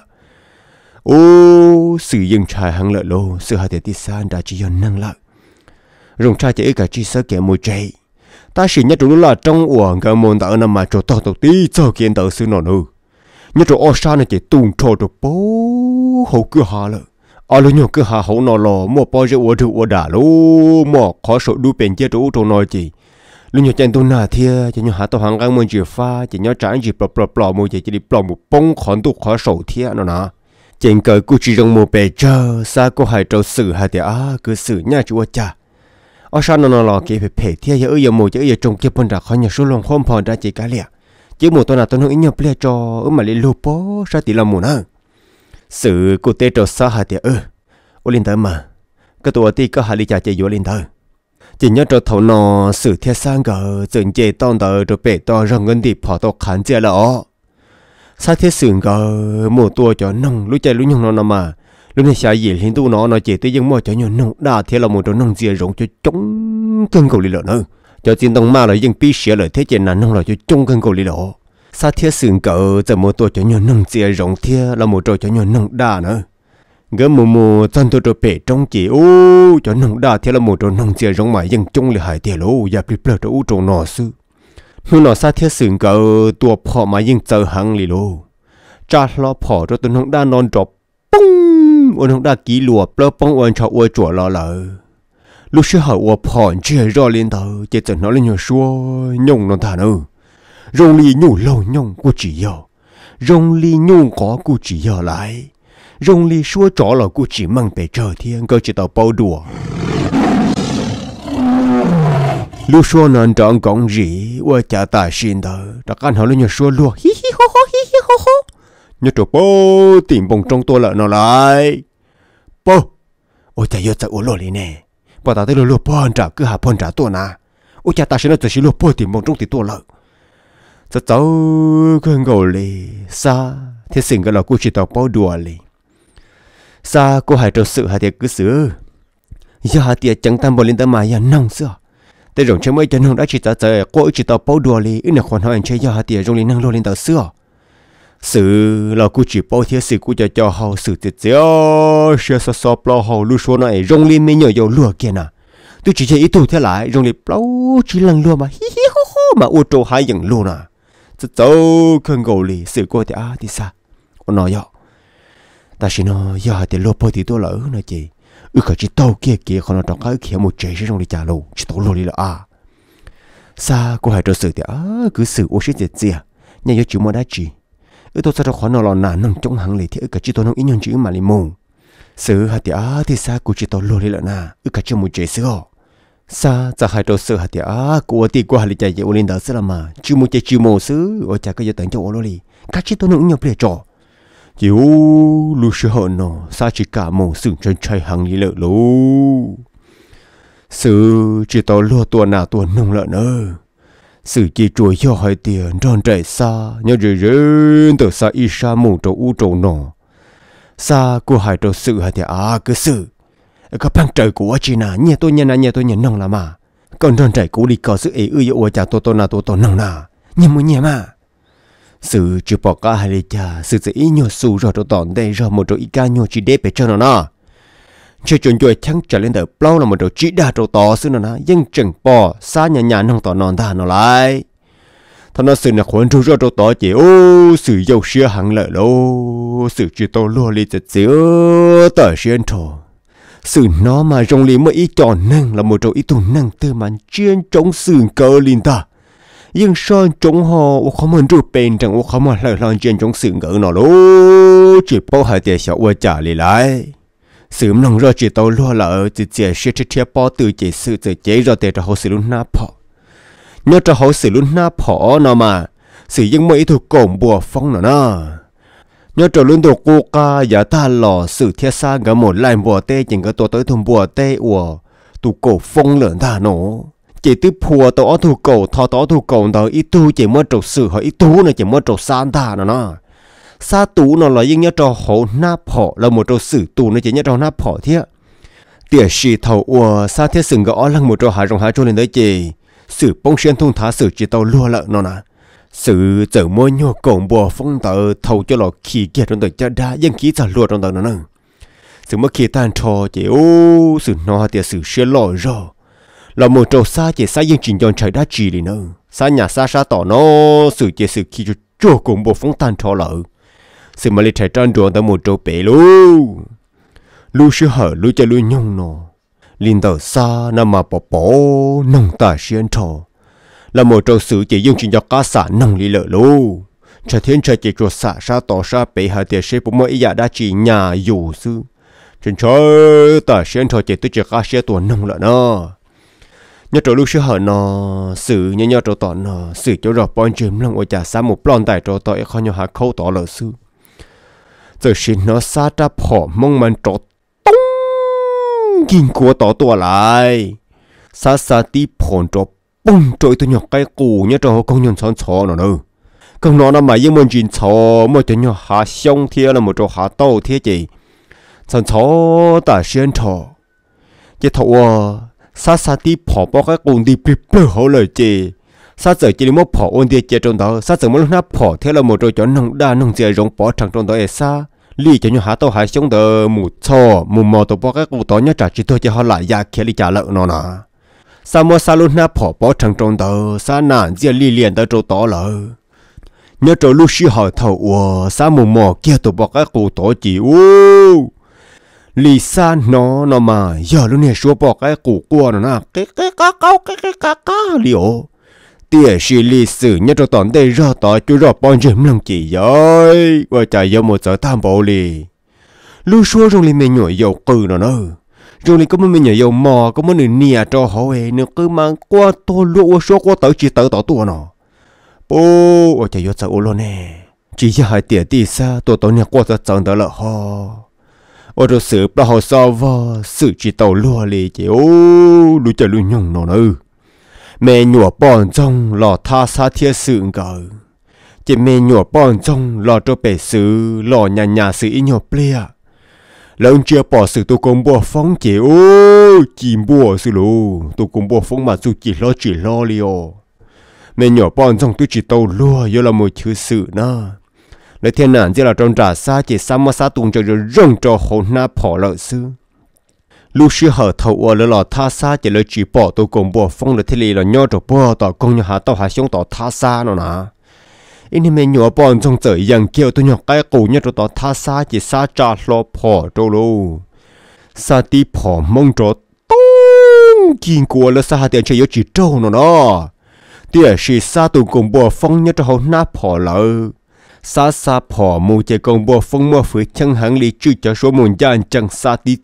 ô sự dân trai hăng lợi lô sự hạt tiệt san đã chỉ yon năng lợi rồng trai chỉ cả chỉ sơ kẻ mùi cháy ta chỉ nhất chúng là trong uổng cái môn tạo nằm mà chỗ to tổ tí cho kiến tạo sư nó nữa nhất chỗ ở xa này chỉ tung trò đồ bố hậu cứ hà lợi ở lúc nhiều cứ hà hậu nó lò mua bao nhiêu uổng được uổng đã lô mua khó sợ đu bền chia chỗ chỗ nói gì lúc nhiều chân tôi nà thia chỉ nhiều hạ tàu hàng ngang môn chỉ pha chỉ nhớ trái chỉ plọ mùi chỉ đi plọ một bông khón tụ khó sầu thia nó nè trên cờ cô chỉ trong một bề chờ xa cô hải trâu xử hai tiệt cứ xử nhà chúa cha ở sau nó lò kỹ phải thia giờ một giờ trồng kia bận ra khỏi nhà số lòng không phòn ra chỉ cá lẹ chứ một tuần nào tôi nói ít nhập lẹ cho mà lấy lô bó sao thì làm một nữa xử cô tê trâu xa hai tiệt ô linh tới mà cái tuổi ti có hai ly trà chạy vô linh tới chỉ nhớ trâu thầu nó xử thia sang cờ dừng chạy tông tới rồi bể to rong ngân đi跑到砍价了sao thế sườn gờ một tua cho nông lúc chạy lúc nhung nó mà lúc này xài gì liên tu nó chỉ tới dân mua cho nhiều nông đa thế là một chỗ nông dìa rộng cho chống cơn cầu lì lợn nữa cho chính tông ma là dân bí xỉa lời thế chuyện là nông là cho chung cân cầu lý lộ sa thiết sừng cỡ giờ một tuổi cho nhau nông chia rộng thiết là một trò cho nhau nông đa nữa gỡ mù chân tôi cho bể trong chỉ ô cho nông đa thiết là một trò nông chia rộng mà dân chung là hải tiền lỗ dập đi bờ cho ô trò nọ sư nó nọ sa thiết sừng cỡ tua phò mà dân chờ hàng lý lộ cha lo phò cho tôi nông đa non trọ bung ô nông đa kỹ lùa bờ bông ô cho ô chùa lo lợ lúc xưa họ ô phò chưa rõ lên tờ chỉ cần nó lên nhiều xua nhung nó thà nữa rong li nhung lâu nhung của chỉ giờ rong li nhung có của chỉ giờ lại rong li xua trỏ là của chỉ mang về trời thiên cơ chỉ tàu bao đùa lúc xua nền trọn cọng rỉ ô cha ta xin tờ đã can họ lên nhiều xua lùa hi hi ho ho nhớ trộn bao tìm bông trong tôi lợn nó lại bao ôi cha yêu cha ô lô li nè bà ta tới lô pon trả cứ hạ pon trả tôi nà ôi cha ta sẽ nói từ xí lô pon tìm bông trong thì tôi lợn cháu cứ ngồi lì xa thế sinh cái là cô chỉ tao bao đùa lì xa cô hãy trò sự hãy tiệt cứ sửa giờ hãy tiệt chẳng tam bồ lên tới mà giờ nông xưa tới rồi chơi mấy chân nông đã chỉ ta chơi cô chỉ tao bao đùa lì ít là khoản hỏi anh chơi giờ hãy tiệt rồi lên năng lên tới xưa sự là cô chỉ bao thế sự cô cho hậu sự tiệt dẻo sẽ sao bao hậu lưu số này rong lên mấy nhỏ dầu lúa kia nè tôi chỉ chơi ít tuổi thế lại rong lên bao chỉ lần lúa mà hi hi ho ho mà ô tô hai dừng luôn à cháu không ngồi lì sự cô thì sao con nói vậy ta chỉ nói giờ thì lô thì tôi lỡ nói chị cả chỉ tàu kia còn nó trong cái kia một chế sẽ trong đi trả lô chỉ tàu lô đi là sao cô hãy cho sự thì cứ sự ô sẽ chết gì nhà yo chịu mua đá chỉ tôi sẽ cho khoản nó là nặng trong hàng lì thì cả chỉ tôi nó ít nhân chữ mà lì mù sự thì sao cô chỉ tàu lô đi là cả chỉ một chế sữa saจะให้ตัวเสือเดียวกูตีกูหาลิใจเยอะลินดาสละมาชิมูเจชิมูซื้อโอจาก็จะแต่งเจ้าโอโลลีกัดชิตัวนึงยังเปลี่ยนจ่ออยู่ลูเสือเนาะซาชิกาโมซึ่งฉันใช้หังนี้เลยลูซื้อจีตัวลัวตัวหน้าตัวนุ่งละเนอะซื้อจีจ่วยย่อให้เตียนร้อนใจซาเนี่ยเรื่อยๆตัวซาอิชามูตัวอูโจเนาะซากูให้ตัวเสือเดียวก็ซื้อก็พังใจกูว่าจีน่ะเนี่ยตัวน้องละมาก่อนโดนใจกูดีก็ซื้อว่าจากตัวน้องน่ะเนี่ยมึงเนี่ยมาซื้อจะบอกก็ให้เลยจ้าซื้อจะอีโยสู้รอตัวตอนได้รอหมดตัวอีกาโยจีเด็บไปเจ้าน่ะเชื่อจนจ่วยทั้งจะเล่นเดือบเปล่าละหมดตัวจีดาตัวต่อซื้อน่ะยังจังปอซาหยาน้องต่อนอนท่านอะไรท่านซื้อน่ะคนรู้รอตัวต่อจีโอ้ซื้อยาวเชื่อหังเลยโลซื้อจีโตลัวลีจะเสียต่อเชียนโถsự nó mà trong lý mới ý tròn năng là một trong ý tụ năng tư màn chuyên chống sườn cơ linh ta nhưng son chống họ không muốn rụt bền chẳng không muốn lời lon chuyên chống sườn cơ nó lố chỉ bao hai tiền小我trả lại sự nông rồi chỉ tao lo là chỉ chỉ sẽ thiết bao từ chỉ sự chỉ chế rồi tiền cho họ xử luôn nắp họ nhớ cho họ xử luôn nắp họ nó mà sự nhưng mấy thuộc cổng bùa phong nó nhớ trò luôn đồ cô ca giả ta lò sự thiết xa ngỡ một lại bùa tê chỉ có tới thùng bùa tê ủa tụ cổ phong lợn ta nổ chỉ tiếp phùa tao tụ cổ thọ tao tụ cổ tao ít tu chỉ mất trò sự hỏi ít tu này chỉ mất trò san ta nó sa tú nó là những nhớ trò hổ nắp họ là một trò sự tu nó chỉ nhớ trò nắp họ thế tiệt sĩ thầu ủa sa thiết sừng gõ lăng một trò hạ rong hạ cho lên đấy chỉ sự bông xuyên thung thả sự chỉ tao lua lợn nó nè sự giờ mua nhau cổng bùa phong tờ thầu cho lọ khí kiệt trong tờ cha đá dân khí trả lụa trong tờ nó sự mất khí tan trò chỉ ô sự nó thì sự xuyên lọ rồi là một trò xa chỉ xa dân trình chọn trời đá chỉ đi nữa xa nhà xa tỏ nó sự chỉ sự khí cho cổng bùa phong tan trò lợ sự mà lấy trái tròn đuổi tới một trò bể luôn lu sẽ hở lu cho lu nhung nó linh tờ xa nằm mà bỏ nông ta xuyên trò là một trò sự chỉ dùng cho cá xả nông lý lợi luôn cho thiên trời chỉ cho xả ra tỏ ra bể hạ tiền sẽ bụng mỗi nhà đã chỉ nhà dù sư trên trời ta xuyên trò chỉ tôi chỉ cá xe tuần nông lợi nó nhớ trò lúc sẽ hở nó sự nhớ trò tỏ nó sự cho rõ bọn chìm lòng ở nhà xa một plon tại trò tỏ khó nhau hạ khâu tỏ lợi sư giờ xin nó xa ra bỏ mong mình trò tông kinh của tỏ tua lại xa tí phồn trò bông trôi tôi nhọc cái củ nhớ trò công nhân son chó nó nữa công nó mà yên muốn chuyện chó mà cho nhọc hạ xong thiê là một trò hạ tàu thiê chị son chó ta xuyên trò chỉ thầu sa tí bỏ bỏ cái cùng đi bịp bơ hậu lời chị sa giờ chỉ muốn bỏ ôn địa trong đó sa giờ muốn lúc nào bỏ theo là một rồi cho nông đa nông dễ rong bỏ thằng trong đó ấy sa lý cho nhau hạ tàu hai xuống đờ mù cho mù mò tàu bỏ cái cụ tỏi nhớ trả chỉ thôi cho họ lại ya kia đi trả lợn nó nè sa mua sa lúc nào bỏ thằng trong đó sa nản dễ lý liền tới chỗ tỏ lợ nhớ chỗ lúc xí hỏi thầu sa mù mò kia tàu bỏ cái cụ tỏi chỉ lý sa nó mà giờ lúc này xua bỏ cái cụ qua nó nè cái liệu tiếc sĩ lịch sử nhất cho toàn đây ra tỏ chú rõ bọn dùm lòng chỉ rồi và chạy vô một giờ tham bộ lì lưu xua rồi li mình nhồi dầu cừ nó nữa rồi li có mình nhồi dầu mò có mình nè cho họ về nữa cứ mang qua to lúa xua qua tới chỉ tới tỏ tua nó ô và chạy vô sợ luôn nè chỉ cho hai tiền đi xa tôi nè qua giờ chẳng tới là ho ô rồi sự bao họ sao vợ sự chỉ tàu lúa lì chỉ ô lưu chạy lưu nhung nó nữa mẹ nhủa bọn trong lò tha xa thiên sự ngờ chỉ mẹ nhủa bọn trong lò cho bể sự lò nhà sự ý nhủa plia lần chia bỏ sự tôi cũng bỏ phóng chỉ chỉ bỏ sự lù tôi cũng bỏ phóng mà dù chỉ lo liò mẹ nhủa bọn trong tôi chỉ tàu lúa do là một thứ sự na lấy thiên nạn chỉ là trong trả xa chỉ xa mà xa tung cho rong cho hồn na bỏ lợi sư lúc xưa họ thầu ở lò tha xa chỉ lấy chỉ bỏ tôi cùng bỏ phong được thế này là nhau rồi bỏ tao công nhà tao hạ xuống tao tha xa nó nè anh em nhỏ bọn trong trời dần kêu tôi nhọc cái cổ nhất rồi tao tha xa chỉ xa trả lo bỏ đâu luôn xa tí bỏ mong cho tung kinh của là xa tiền chỉ có chỉ trâu nó đó tiếc chỉ xa tôi cùng bỏ phong nhất rồi họ nát bỏ lỡ xa bỏ mua chỉ cùng bỏ phong mua phải chân hàng lý chữ cho số một gian chẳng xa tí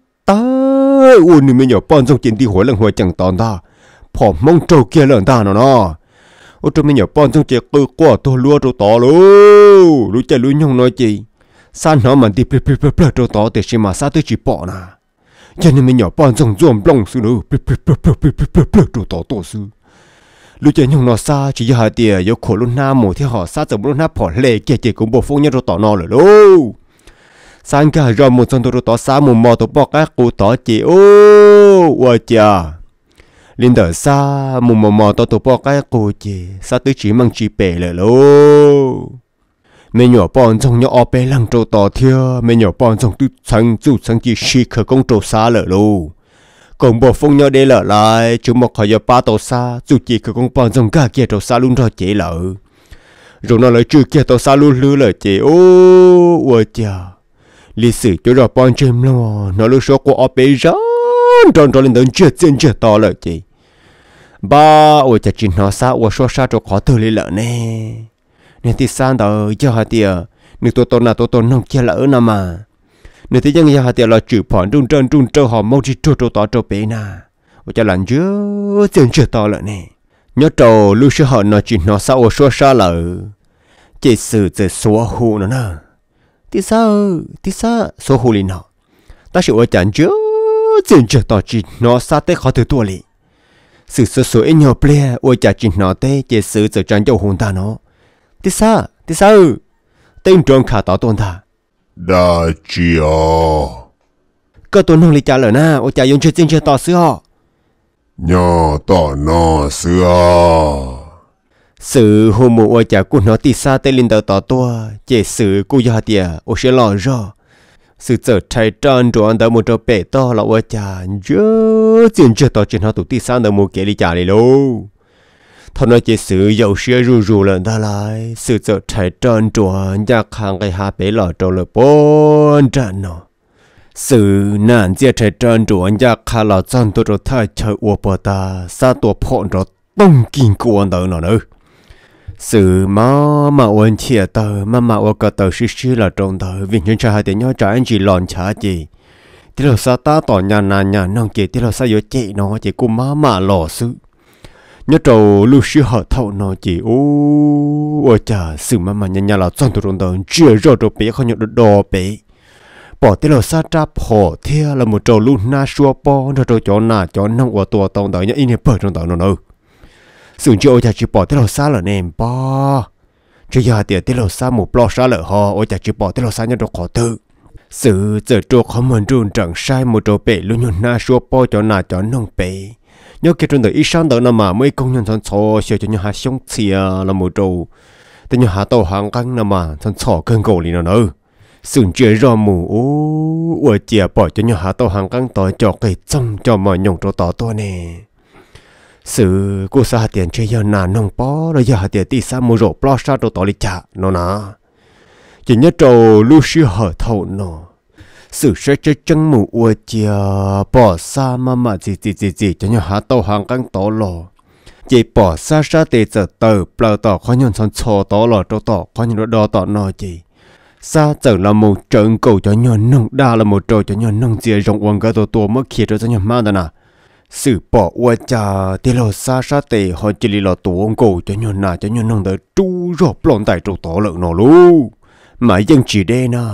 ủa ni mình nhỏ bọn trong chuyện đi hỏi lần hồi chẳng tòn ta phỏng mong trâu kia lần ta nó ủa trong mình nhỏ bọn trong chuyện cơ qua tôi lúa trâu tỏ luôn lúa chạy lúa nhung nói gì san nó mà đi plơ trâu tỏ để xem mà sao tôi chỉ bỏ nè cho nên mình nhỏ bọn trong ruộng lông sư nữa plơ trâu tỏ tổ sư lúa chạy nhung nó xa chỉ hai tia có khổ luôn nam mồ theo họ xa giờ luôn nam bỏ lệ kia chỉ cũng bộ phong nhất trâu tỏ nó rồi luôn sáng cả rồi một trong tôi tỏ xa một mò tôi bỏ các cụ tỏ chị ôi chà linh đỡ xa một mò tôi bỏ các cụ chị xa tôi chỉ mang chị bể lại lô mình nhỏ bọn trong nhỏ bé lăng trâu tỏ thưa mình nhỏ bọn trong tôi sang chị xì khởi công trâu xa lại lô còn bộ phong nhỏ để lỡ lại chúng một khỏi giờ ba tàu xa dù chị khởi công bọn trong cả kia trâu xa luôn rồi chị lỡ rồi nó lại chưa kia tàu xa luôn lư lại chị ôi chà lịch sử cho rõ bọn chim lo nó lúc số của ở bể rắn lên đến chết to lợi chị ba ôi chả chỉ nó sao ôi số sao cho khó từ lấy lợ nè nên thì sao đó cho hạt tiền nếu tôi nông kia lỡ nào mà nếu thì dân hạt tiền là chịu phản trung trâu họ mau chỉ trâu to trâu bé na ôi chả làm chết to lợi nè nhớ trâu lúc số họ nó chỉ nó sao ôi số sao lỡ chỉ sự chỉ số hù nó nè tí sao số hồ lì nào ta sẽ ở chẳng chứ chuyện chưa tỏ chỉ nó xa tới khó từ tua lì sự số ít nhiều ple ở chả chỉ nó tới chỉ sự giờ chẳng cho hồn ta nó tí sao tên trường khả tỏ tôn ta đã chiều cơ tôn không lì trả lời na ở chả dùng chuyện chưa tỏ xưa nhỏ tỏ nó xưa sự hôm mùa ở chả của nó tí xa tới linh đầu tỏ tua chỉ sự của gia địa ở sẽ lo rõ sự trở trái tròn rồi anh đã một trò bể to là ở chả nhớ chuyện chưa tỏ chuyện họ tụ tí xa được một cái đi trả lại luôn thôi nói chỉ sự giàu xe rù lần ta lại sự trở trái tròn rồi nhà hàng cái hạ bể lò trâu là bốn trận nó sự nạn chia trái tròn rồi nhà hàng lò chân tôi rồi thay chơi ở bờ ta xaตัวphọn rồi tông kinh của anh đó nữa sự mà ôn chia tờ mà ôn cả tờ xí là trong tờ vì nhân cha hai tiếng nhau trả anh chỉ lòn trả gì thì là sao ta tỏ nhà nông chị thì là sao vô chị nó chỉ cũng mà lò sự nhớ trâu lúc xí họ thâu nó chỉ ôi chà sự mà nhà là trong tờ trong tờ chia rồi đồ bé không nhận được đồ bé bỏ thì là sao cha bỏ theo là một trâu lúc na xua po rồi trâu chó nông của tua tông tờ nhá in bờ trong tờ nó nữa sự cho chả chỉ bỏ tới lò xa lợ nèm bo cho giờ tiền tới lò xa một lò xa lợ họ ôi chả chỉ bỏ tới lò xa nhân đồ khó tự sự giờ trộn không muốn trộn chẳng sai một đồ bể luôn nhon na xua po cho nông bể nhớ cái trong đời ít sáng đỡ mà mấy công nhân thằng cho xưa cho nhau hạ sống xìa là một trâuแต่ยังหาตัวหางกันนะมาฉันชอบเกินโกลีนะเนอะสุนเจียรอหมูโอ้อวดเจียปล่อยจะยังหาตัวหางกันต่อจอกไก่จ้องจอมหยงตัวต่อตัวเน่สื่อกูสาเตียนเชียนานน้องป้อแล้วยาเตียตีสามมูโรปลอชาตัวต่อลิจ่าเนาะนะจะเนี่ยโจลูชิเหอเท่าเนาะสื่อใช้จะจังหมูอวดเจียปอซามาจีจะยังหาตัวหางกันต่อหล่อchỉ bỏ xa xa để giờ tờ bờ tỏ khó nhận son chò tỏ lò trâu tỏ khó nhận đo tỏ nọ chỉ xa giờ là một trận cầu cho nhon nông đa là một trò cho nhon nông chia rộng quăng cái tổ mới kia cho nhon ma đó nè sự bỏ qua cha thì lo xa xa để họ chỉ lì lò tổ ông cầu cho nhon nà cho nhon nông đỡ tru rộp lon tại trâu tỏ lợn nọ luôn mà dân chỉ đây nè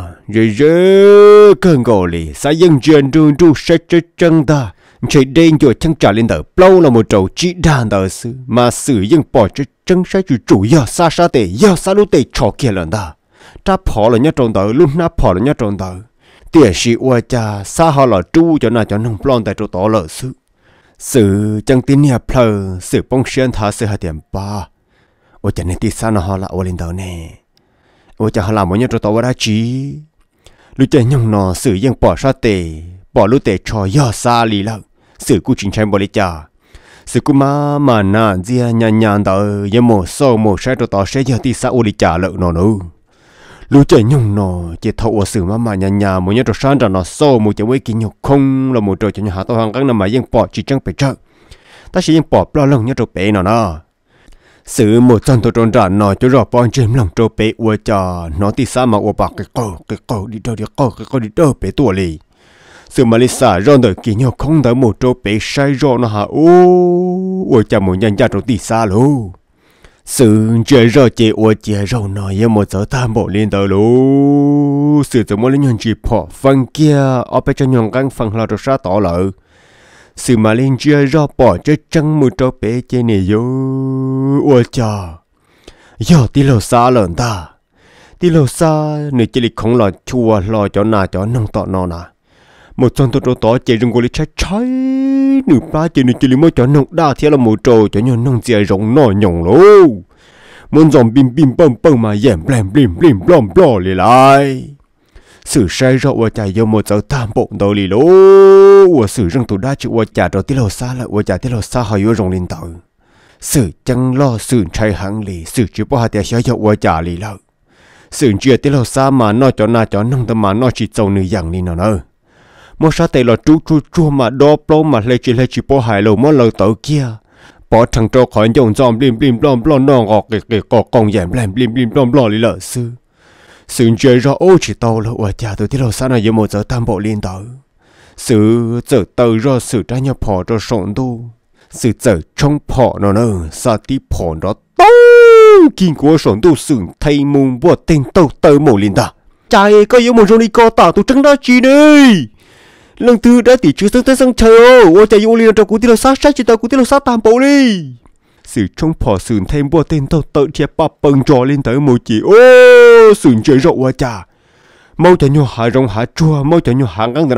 rồi cơn cầu lì xa dân chuyện trường tru sẽ chân ta chạy đen cho chân trả lên tờ lâu là một trâu chỉ đàn tờ sư mà sử dụng bỏ cho chân sai chủ yếu xa xa tệ yếu xa lúc tệ cho kia lần ta ta bỏ là nhất trong tờ lúc na bỏ là nhất trong tờ tiền sĩ ua cha xa họ là tru cho na cho nông plon tại chỗ tỏ lợ sư sử chân tin hiệp phờ sử bông xuyên thả sử hạt tiền ba ua cha nên tí xa nó họ là ua lên tờ nè ua cha họ làm một nhất trong tờ ra chỉ lúc cha nhung nó sử dụng bỏ xa tệ bỏ lúc tệ cho yếu xa lì lợ sự cố trình tranh bỏ đi cha sự cố mà nà dia nhàn đỡ giờ một số một sai cho tao sẽ giờ thì sao đi trả lợn nó nữa lúc chơi nhung nó chỉ thâu sự mà nhàn một nhớ cho sáng cho nó số một chơi với kinh nhục không là một trò cho nhà hạ tao hàng các năm mà yên bỏ chỉ chẳng phải chơi ta sẽ yên bỏ lo lắng nhớ cho bé nó nè sự một chân tôi tròn tràn nó cho rõ bọn chim lòng cho bé ua cha nó thì sao mà ua bạc cái câu đi đâu bé tuổi lì sự mà Lisa rong đời kỳ nhau không tới một chỗ bé sai rồi nó hả ôi chả muốn nhận ra chỗ tì xa luôn sự chơi rồi chơi ôi chơi rồi nó như một giờ tam bộ liên tới luôn sự怎么连chỉ bỏ phân kia ở bên trong nhung căn phần là rồi sao tỏ lợ sự mà liên chơi rồi bỏ chơi chân một chỗ bé chơi này vô ôi chà giờ tí lâu xa lợn ta tí lâu xa người chơi lịch không lo chua lo cho na cho nông tọ nó nè một trong tôi tỏ chạy rừng gọi cháy nửa ba chạy nửa chỉ mới cho nông đa thế là một trò cho nhau nông chạy rộng nọ nhồng luôn muốn dòm bim bơm mà dẻm blim blom lại sự sai rồi và chạy vô một giờ tam bộ đầu lì lố và sự rừng tôi đã chịu và chạy rồi tí lâu xa lại và chạy tí lâu xa hỏi vô rộng lên tàu sự chẳng lo sự chạy hàng lì sự chỉ bỏ hạt tiền xóa dậu và chạy lì lợ sự chưa tí lâu xa mà nó cho na cho nông tâm mà nó chỉ trâu nửa dạng lì nào nữa một sao tây là chú mà đo plo mà lấy chỉ bỏ hại lầu mất lời tới kia bỏ thằng trâu khỏi dùng dòm blim blom nó ngọt cái con dẻm blim blom lý lợ sư sự chơi ra ô chỉ tàu là ở nhà tôi thấy lâu sáng nay một giờ tam bộ liên tới sự giờ tàu ra sự trái nhau phò cho sọn tu sự giờ trong phò nó nữa sao tí phò đó tao kinh của sọn tu sự thay mùng bộ tên tàu tới một liên ta trái có yếu một trong đi co tả tôi trắng đó chi đây lần thứ đã tỷ chưa tới sang chờ ô chạy vô liền cho cú tiêu sát chỉ tao cú tiêu sát tam bộ đi sự trong phò sự thêm bộ tên tàu tự chia bắp bưng trò lên tới một chỉ ô sự chơi rộ quá chà mau cho nhau hạ rong hạ chua mau cho nhau hạ căng là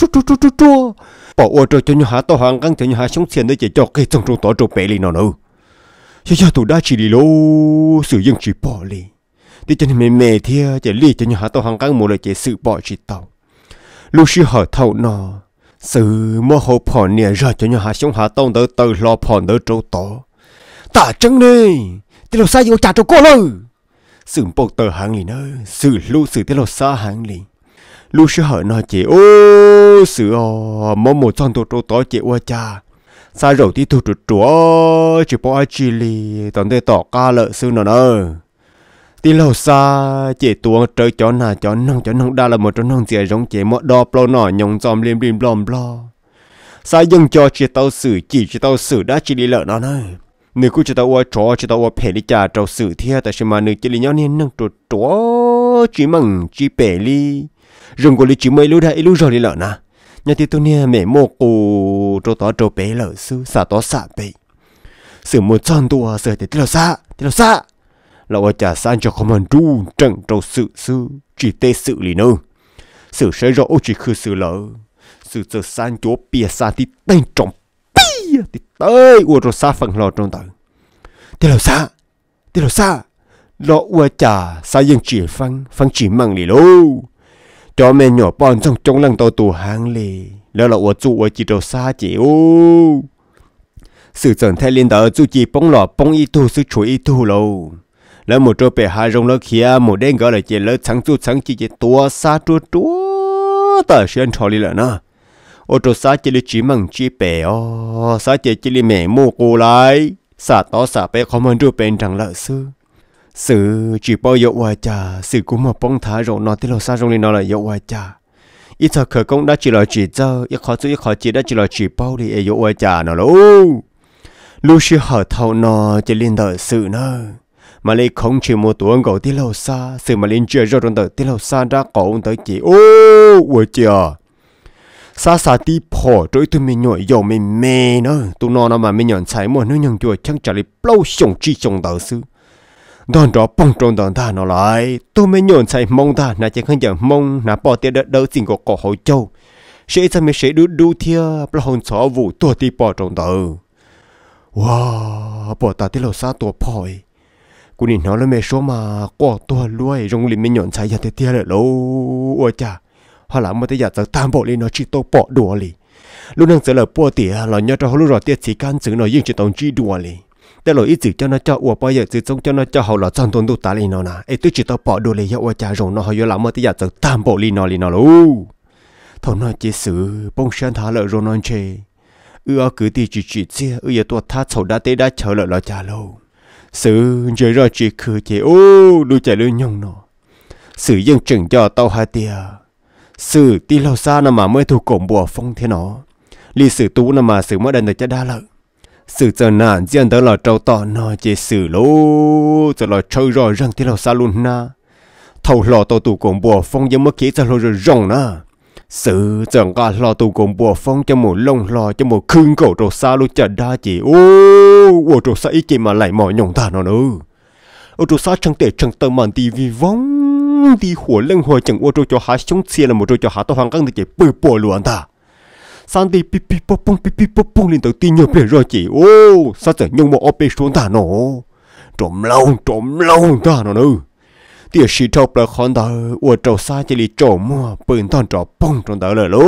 chua bỏ ô cho nhau hạ to hạ căng cho nhau hạ sống xiên để chỉ cho cái trong tỏ trộn bể lên nào nữa giờ tụi đã chỉ đi lô sự dân chỉ bỏ đi để cho nên mẹ thia chỉ li cho nhau hạ to hạ căng một lời chỉ sự bỏ chỉ tàu lúc xưa họ thâu nó sự mơ hồ phò nè rồi cho nhau hạ sống hạ tông đỡ từ lo phò đỡ trâu to ta trắng đi thì lo sai vô trả cho cô rồi sự bộ tờ hàng lì nữa sự lưu sự thì lo xa hàng lì lúc xưa họ nó chỉ ô sự mơ một con tổ trâu to chỉ qua cha sai rồi thì tụt chúa chỉ bỏ chi lì tận đây tỏ ca lợi sự nó nữa tí lâu xa chị tuồng trời cho nông đa là một trong nông dễ giống chị mất đo plo nọ nhông dòm blim blom blo sai dừng cho chị tao xử đã chỉ đi lợn nó nữa nếu cứ chị tao qua chó chị tao qua phe đi trả trâu xử thia tại sao mà nếu chỉ đi nhau nên nông trộn chúa chỉ mừng chỉ bể li rừng của li chỉ mấy lúc đây lúc rồi đi lợn à nhà thì tôi nè mẹ mô cô trâu to trâu bé lợn sư xả to xả bể xử một trăm tua xử thì tí lâu xa là ở trả san cho không ru trận trâu sự sư chỉ tê sự lì nữa sự sẽ rõ chỉ khử sự lỡ sự giờ san chỗ bìa san thì tên trọng bìa thì tới ua rồi xa phần lò trong tờ thế là xa lọ ua chả xa dân chỉ phăng chỉ măng lì lô cho mẹ nhỏ bọn trong lần tàu tù hàng lì lỡ là ua trụ ua chỉ đồ xa chỉ ô sự dần thay liên tờ trụ chỉ bóng lọ bóng y tu sự chuối y tu lâu lỡ một trâu bể hai rong lỡ kia một đen gọi là chỉ lỡ trắng trụ trắng chỉ tua xa tua tờ xuyên trò lì lỡ nè ô trâu xa chỉ măng chỉ bể ô xa chỉ mẹ mua cô lại xa to xa bể không hơn trâu bên chẳng lỡ sư sự chỉ bao giờ qua cha sự cũng mà bông thả rồi nó tới lâu xa rồi nó là giờ qua cha ít thời khởi công đã chỉ là chỉ cho ít khó chỉ đã chỉ là chỉ bao đi giờ qua cha nó luôn lúc xưa họ thâu nó chỉ liên đời sự nữa mà lấy không chỉ một tuổi cầu tới lâu xa sự mà liên chơi rồi rồi tới lâu xa đã cậu tới chỉ ô qua cha xa tí phò trôi tụi mình nhồi dầu mình mê nữa tụi nó mà mình nhọn chạy một nước nhon chùa chắc chắn là lâu sống chi sống đời sự đòn đó bông tròn đòn ta nó lại tôi mới nhổn chạy mông ta là chỉ không giờ mông là bỏ tiền đỡ xin của cỏ hồi châu sẽ ra mới sẽ đu thia là hồn xó vụ tua ti bỏ tròn tờ wow bỏ ta tới lâu xa tua phổi cô nhìn nó là mẹ số mà quả tua luôi rong liền mới nhổn chạy ra tới tia lại lâu ôi cha họ làm một cái giờ tam bộ lên nó chỉ tôi bỏ đùa li lúc năng sẽ là bỏ tiền là nhớ cho lúc rồi tiền chỉ can sự nó yên chỉ tông chỉ đùa liแต่เราอีจิจะน่าจะอวบไปอย่างจิตจงจะน่าจะเขาหล่อจันทนตุตาลีนอนะไอ้ตัวจิตตัวปอดูเลยอวบจะรงนะเขาอยู่หลังเมื่อที่อยากจะตามโบลีนอลูเท่านั้นจิสือปงเชียนทาเลยรงนอนเชคือตีจิเจียอย่าตัวท่าโฉดาเตได้เฉลเราจะโลสื่อเจรจิคือเจโอ้ดูใจเลยยงเนาะสื่อยังจึงจะเต้าหาเตียสื่อที่เราซานะมาเมื่อถูกกลมบัวฟงเทนอลีสื่อตู้นะมาสื่อเมื่อใดจะได้ละsự giờ nạn diễn đó là trâu to nó chỉ xử lố giờ là chơi rồi răng thì là xa luôn na thầu lò tàu tù cùng bùa phong giống mất kỹ cho rồi rong na sự giờ cả lò tù cùng bùa phong cho một lông lò cho một khương cổ rồi xa luôn chả đa chỉ ô rồi xa ý chỉ mà lại mỏi nhồng ta nó nữa rồi xa chẳng thể chẳng tơ màn tivi vong đi火冷火chẳng rồi cho há sống xe là một rồi cho há tao hoàng căng thì chỉ bự bùa luôn ta sang đi pi pi bông lên đầu tiên nhập rồi chị ô sao chẳng nhung một op xuống ta nó trộm lâu ta nó nữa tiếc sĩ trâu là con ta uổng trâu xa chỉ li trộm mua bền toàn trộm bông trong đó là lố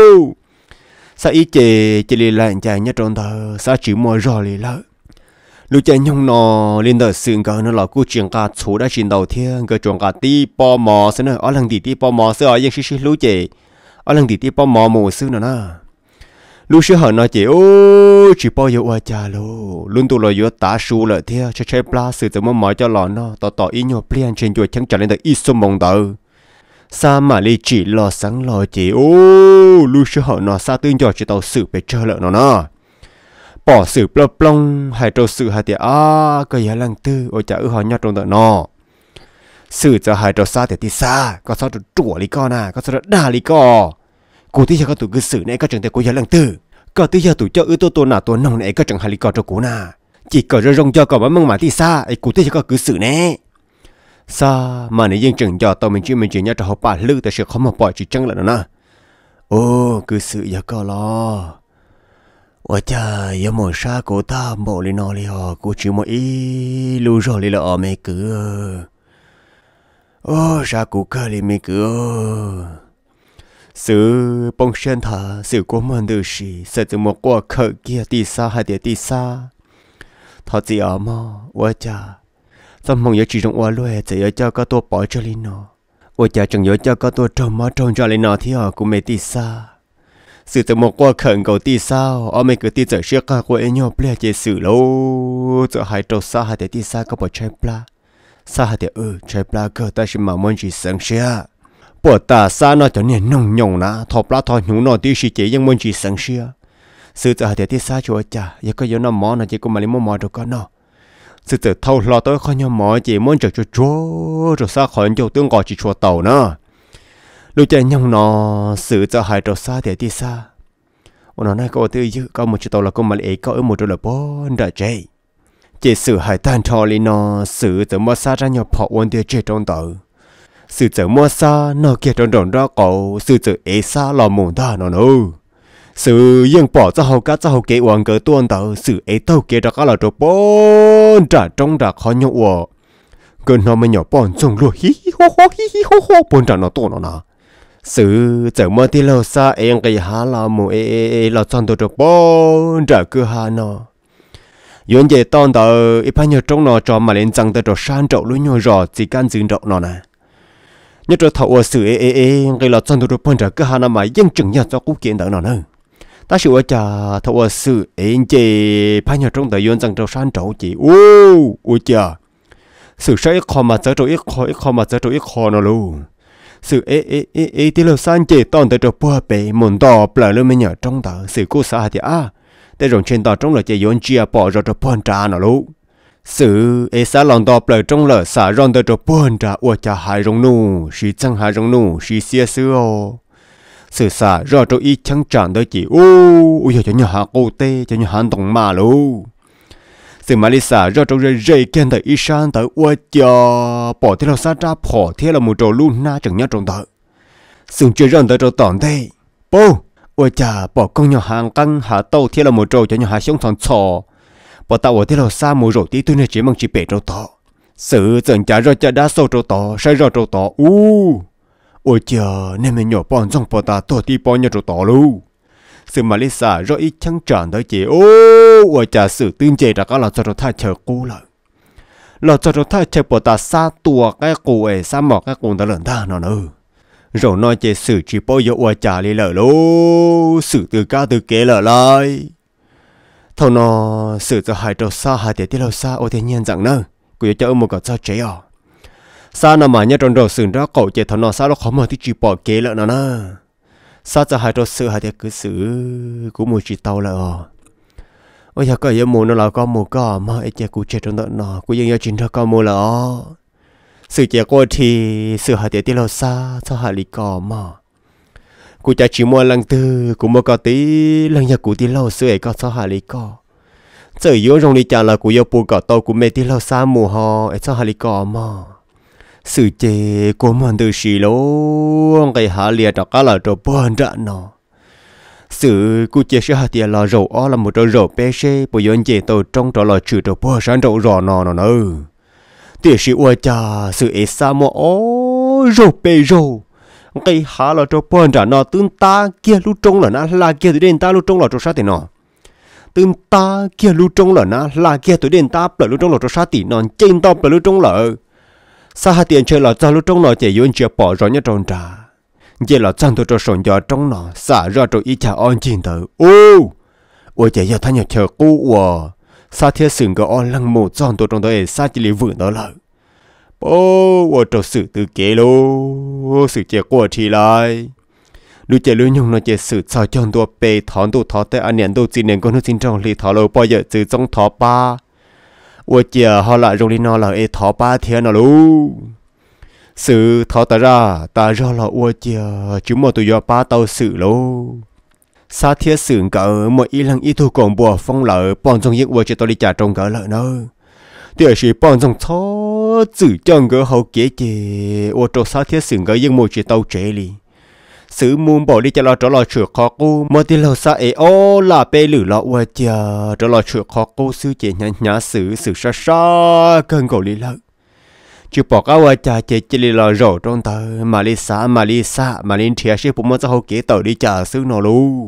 sao ý chỉ li lại chạy nhất trong đó sao chỉ mua rồi li lợ lúc chạy nhung nó lên đầu sườn cờ nó là cú chuyện cả chú đã chiến đầu thiên cái chuyện cả tí po mò xem nữa ở lần tí po mò xem ở những xí lú chị ở lần tí po mò mù xưa nữa nè lúc xưa họ nói chị ô chỉ bao giờ qua cha lô luôn tụ lời tá su lợi theo chơi pla sự tự mong cho lò nó tỏ ý nhau plian trên chuột chẳng trả lên được ít số mong đợi sa mà li chỉ lo sáng lo chị ô lúc xưa họ nói sa tương cho chỉ tàu sự phải chơi lợi nó bỏ sự plong hay trâu sự hay thì cái gì lăng tư ôi chả họ nhát trong tận nó sự cho hai trâu sa thì đi xa có sao được chùa lý con à có sao được đa lý con cô tí giờ có tụi cứ xử này có chẳng thể cô giờ lần tư có tí giờ tụi cho tôi nào tôi nông này có chẳng hay lý có cho cô na chỉ có rơi rong cho có bấm măng mà tí xa ấy cô tí giờ có cứ xử này xa mà này riêng chẳng cho tao mình chỉ nhớ cho họ bà lư tại sự không mà bỏ chỉ chân lại nữa ô cứ xử giờ có lo ôi trời giờ một xa cô ta bộ lên nó li họ cô chỉ một ý lưu rồi li là ở mấy cứ ô xa cô cơ li mấy cứ sự bông sen thà sự của mình được gì sẽ chỉ một quả khởi kia đi xa hay đi xa thà chỉ ở mà ôi cha tâm hồn giờ chỉ trong ôi lúa chỉ ở cho các tôi bỏ cho lên nó ôi cha chẳng nhớ cho các tôi trồng mà trồng cho lên nó thì họ cũng mê đi xa sự chỉ một quả khởi cầu đi xa ở mấy cái đi giờ xưa cả của anh nhau ple chỉ sự lâu giờ hai trâu xa hay đi xa có bỏ chơi pla xa hay chơi pla cơ ta chỉ mà muốn chỉ sáng xưa bỏ ta xa nó cho nên nông nhồng na thọ pla thọ nhung nó đi xí chế nhưng muốn chỉ sáng xưa sự giờ thì xa chúa cha giờ có nó mỏ nó chỉ có mà lấy mỏ được con nó sự giờ thâu lo tới khó nhau mỏ chỉ muốn cho chúa rồi xa khỏi chỗ tương gọi chỉ chúa tàu nữa lúc chạy nhung nó sự giờ hai trâu xa thì xa nó nói có tư dữ có một chỗ tàu là có mà lấy có ở một chỗ là bốn đã chạy chỉ sự hai tan thọ lên nó sự giờ mua xa ra nhau phọ ôn tiêu chơi trong tàu sự giờ mua xa nó kia trong đó cổ sự giờ ế xa lò mồm ta nó sự yên bỏ cho hậu cá cho hậu kế hoàng cỡ tuôn tờ sự ấy tàu kế ra cá là trộn bốn trả trong đã khó nhậu cơn nó mới nhỏ bọn dùng luôn hí hí hô bốn trả nó tuôn nó nè sự giờ mơ thì lâu xa em cái há là mù là chọn tôi được bốn trả cứ hà nó yến về tòn tờ ít bao nhiêu trong nó cho mà lên rằng tờ cho san trậu lúa nhồi rò chỉ can dừng trậu nó nè nhất là thầu sự cái là chọn tôi được bốn trả cứ hà nó mà yên chừng nhặt cho cú kiện tờ nó nữa ta sự cha thầu sự em về bao nhiêu trong tờ yến rằng cho san trậu chỉ ôi cha sự sẽ khó mà trở trội ít khó mà trở trội ít khó nó luôn sự tí lâu san chế tòn tới cho bùa bể muốn đỏ bờ lên mấy nhỏ trong tờ sự cố xã thì để rồi trên tờ trong là chế yến chia bỏ rồi cho buồn trà nó luôn sự xã lòng đỏ bờ trong là xã rong tới cho buồn trà ủa cha hai rong nu xí chân hai rong nu xí xía xưa sự xã rồi cho ít chẳng chẳng tới chỉ ôi cho nhỏ hạ cô tê cho nhỏ hắn đồng mà luôn sự mà Lisa rồi trong rây kiên tới ít sang tới ủa cha bỏ thế là sát ra bỏ thế là một trò luôn na chẳng nhớ trong tờ sự chơi rong tới cho tòn đây bố ôi cha bỏ con nhỏ hàng căng hạ tàu thế là một trâu cho nhỏ hàng sống thằng chó bỏ tàu ở thế là xa một rổ tí tôi này chỉ mang chỉ bể trâu to sự dần trả rồi cha đã sâu trâu to sai rồi trâu to ôi cha nên mình nhỏ bọn trong bỏ ta tôi tí bọn nhỏ trâu to luôn sự mà Lisa rồi ít chẳng tràn tới chị ôi cha sự tin chế đã có là cho trâu thay chờ cô lại là cho trâu thay chờ bỏ ta xa tua cái cô ấy xa mọc cái cô ta lần ta nó nữa rồi nói chế sự chỉ bao giờ qua trả đi lỡ lô sự từ cá từ kế lỡ lại thầu nó sự cho hai trâu xa hai tiệt lâu xa ô thiên nhiên rằng nè cứ cho một cái sao chế à xa nào mà nhớ trong đầu sự đó cậu chế thầu nó xa nó khó mà thì chỉ bỏ kế lỡ nó nè xa cho hai trâu sự hai tiệt cứ sự cũng một chỉ tàu lỡ ôi giờ cái mù nó là con mù có mà ấy chế cụ chế trong đó nó cụยังchính ra con mù lỡ sự chế qua thì sự hạt tiệt lâu xa cho hạt lì cò mà cụ chỉ mua lần tư cụ mua có tí lần nhà cụ tí lâu sự ấy có cho hạt lì cò giờ yếu trong lì chả là cụ yêu bù cỏ tàu cụ mê tí lâu xa mù ho ấy cho hạt lì cò mà sự chế của mình từ xì lố cái hạt liệt đó cá là đồ bẩn rạn nó sự cụ chế sẽ hạt tiệt là rổ ó là một rổ bé xe bây giờ chế tàu trong đó là trừ đồ bẩn sáng rổ rò nó nữa tiếc sự ua cha sự ấy sa mò rô bê rô cái há là cho bọn trả nó tương ta kia lúc trông là nó là kia tụi đền ta lúc trông là cho sát thì nó tương ta kia lúc trông là nó là kia tụi đền ta lúc trông là cho sát thì nó trên tao lúc trông là sa hạt tiền chơi là cho lúc trông là chỉ yêu chia bỏ rồi nhá tròn trả vậy là chân tôi cho sồn gió trong nó xả ra cho ít cha on chín tới ôi chỉ giờ thay nhật chờ cũ sa thiết sừng có on lăng một tròn tôi trong đó sa chỉ lấy vườn đó lại ôi trâu sự từ kế lô sự chế qua thì lại lúc chế lưu nhung nó chế sự sao chọn tôi bê thón tôi thó tới anh nhận tôi chỉ nên con nó xin trong lì thó lô bao giờ từ trong thó ba ôi chế họ lại rồi đi nó là ê thó ba thiên nó luôn sự thó ta ra là ôi chế chúng một tụi do ba tàu sự lô sa thiết sừng cỡ một ít lần ít thu còn bùa phong lợi bọn trong những ôi chế tôi đi trả trong cỡ lợi nữa thì chỉ bọn trong thó tự chân cái hậu kế chế ô tô sa thiết sừng cái những một chỉ tàu chế li sự muốn bỏ đi cho lo trở lại chữa khó cô mà thì lâu sa ấy là bê lử lọ qua chờ trở lại chữa khó cô sư chế nhá sự sa sa cần cầu lý lợi chỉ bỏ cái qua chờ chế chỉ là rổ trong tờ mà lên thiệt sẽ bụng mà cho hậu kế tàu đi chờ sư nó luôn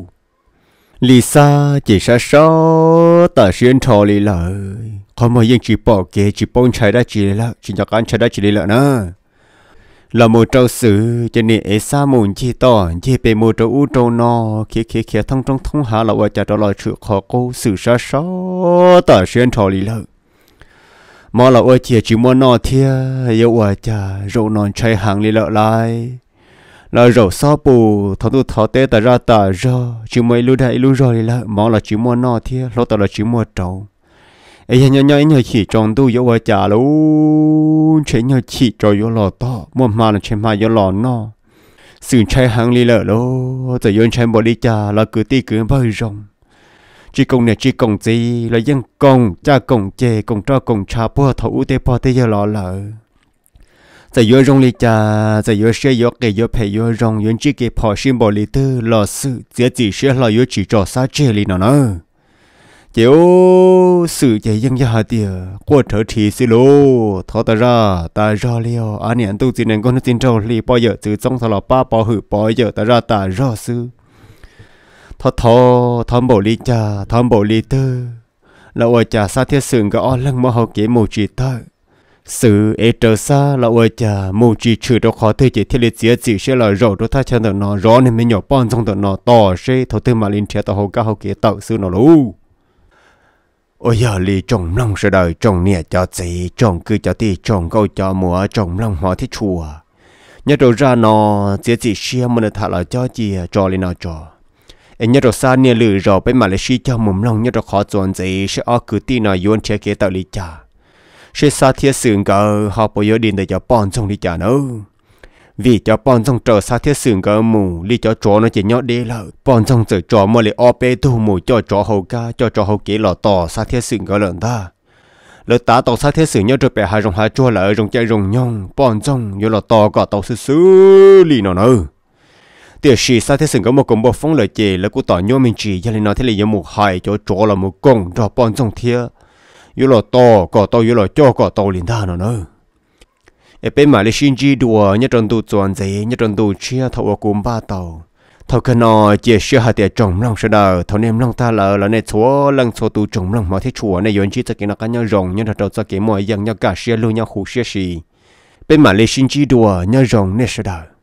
Lisa chỉ sa ta xuyên thò lý lợi không mà yên chỉ bỏ kế chỉ bông trái đã chỉ là chỉ cho con trái đã chỉ là nữa là một trâu sử cho nên ấy xa mồn chi to chỉ về một trâu u trâu no kia thông hạ là vợ cha trâu lo chịu khó cô sử sa ta xuyên thò lý lợi mà là vợ chỉ muốn no thia yêu vợ cha rượu non trái hàng lý lợi lại là rượu sao bù thọ tê ta ra chỉ mấy lưu đại lưu rồi là mà là chỉ muốn no thia lo ta là chỉ muốn trâu ấy nhớ chỉ tròn tu vô vợ cha luôn chế nhớ chỉ cho vô lò to mua mà là chế mà vô lò no sự trái hàng lý lợi lô giờ vô trái bỏ đi cha là cứ ti cứ bơi rong chỉ công này chỉ công gì là dân công cha công chè công cho công cha bữa thấu tê bò tê giờ lò lợ giờ yo rong li cha giờ yo xe yo kề yo phe yo rong yo chỉ kề phò sim bò li tư lò sự chỉ xe lò yo chỉ trò xa chê li nó chiếu sự chạy dân gia tiề qua thở thì xí lô thọ ta ra liao anh nhận tu chỉ nên con tin trâu li bao giờ từ trong thọ ba bao hử bao giờ ta ra sư thọ bộ li cha thọ bộ li tư là ôi cha sa thiết sừng cái on lăng mà họ kể một chỉ ta sự ế trở xa là ôi cha một chỉ trừ đó khó thấy chỉ thiết lý chỉ sẽ là rồi đó ta chân được nó rõ nên mình nhỏ bon trong được nó to sẽ thọ tư mà linh thiệt tao họ cả họ kể tạo sư nó luôn ôi giờ li trồng lòng sẽ đời trồng nè cho gì trồng cứ cho ti trồng câu cho mùa trồng lòng họ thích chùa nhớ đồ ra nó chỉ xia mà thà là cho gì cho li nào cho em nhớ đồ xa nè lử rồi bên mà lại xí cho mồm lòng nhớ đồ khó chọn gì sẽ ở cứ ti nào yuan thiệt kế tạo li cha sẽ xa thiết sừng cờ họ bây giờ điện để cho bọn trong li cha nữa vì cho bọn trong trở xa thiết sừng cờ mù li cho chó nó chỉ nhót đi là bọn trong trở chó mà lại ở bê tu mù cho chó hậu ca cho chó hậu kế lò tỏ xa thiết sừng cờ lợn ta lợn tá tàu xa thiết sừng nhớ rồi bè hai rồng hai chua lại rồng chạy rồng nhông bọn trong nhớ lò tỏ cả tàu sư li nó nữa tiệt sĩ xa thiết sừng có một công bộ phong lợi chè là của tỏ nhôm mình chỉ cho nên nó thế là một hai cho chó là một công cho bọn trong thiê nhớ lò tỏ cả tàu nhớ lò cho cả tàu liền ta nó nữa ở bên mà lấy xin chỉ đùa nhớ trong tủ chuẩn gì nhớ trong tủ chia thầu cùng ba tàu thầu cái nó chỉ sửa hạt để trồng lòng sẽ đào thầu nem lòng ta là này chúa lần số tủ trồng lòng mà thấy chúa này yon chỉ cho cái nó cá nhau rồng nhớ đầu cho cái mọi dạng nhau cả sửa luôn nhau khủ sửa gì bên mà lấy xin chỉ đùa nhớ rồng này sẽ đào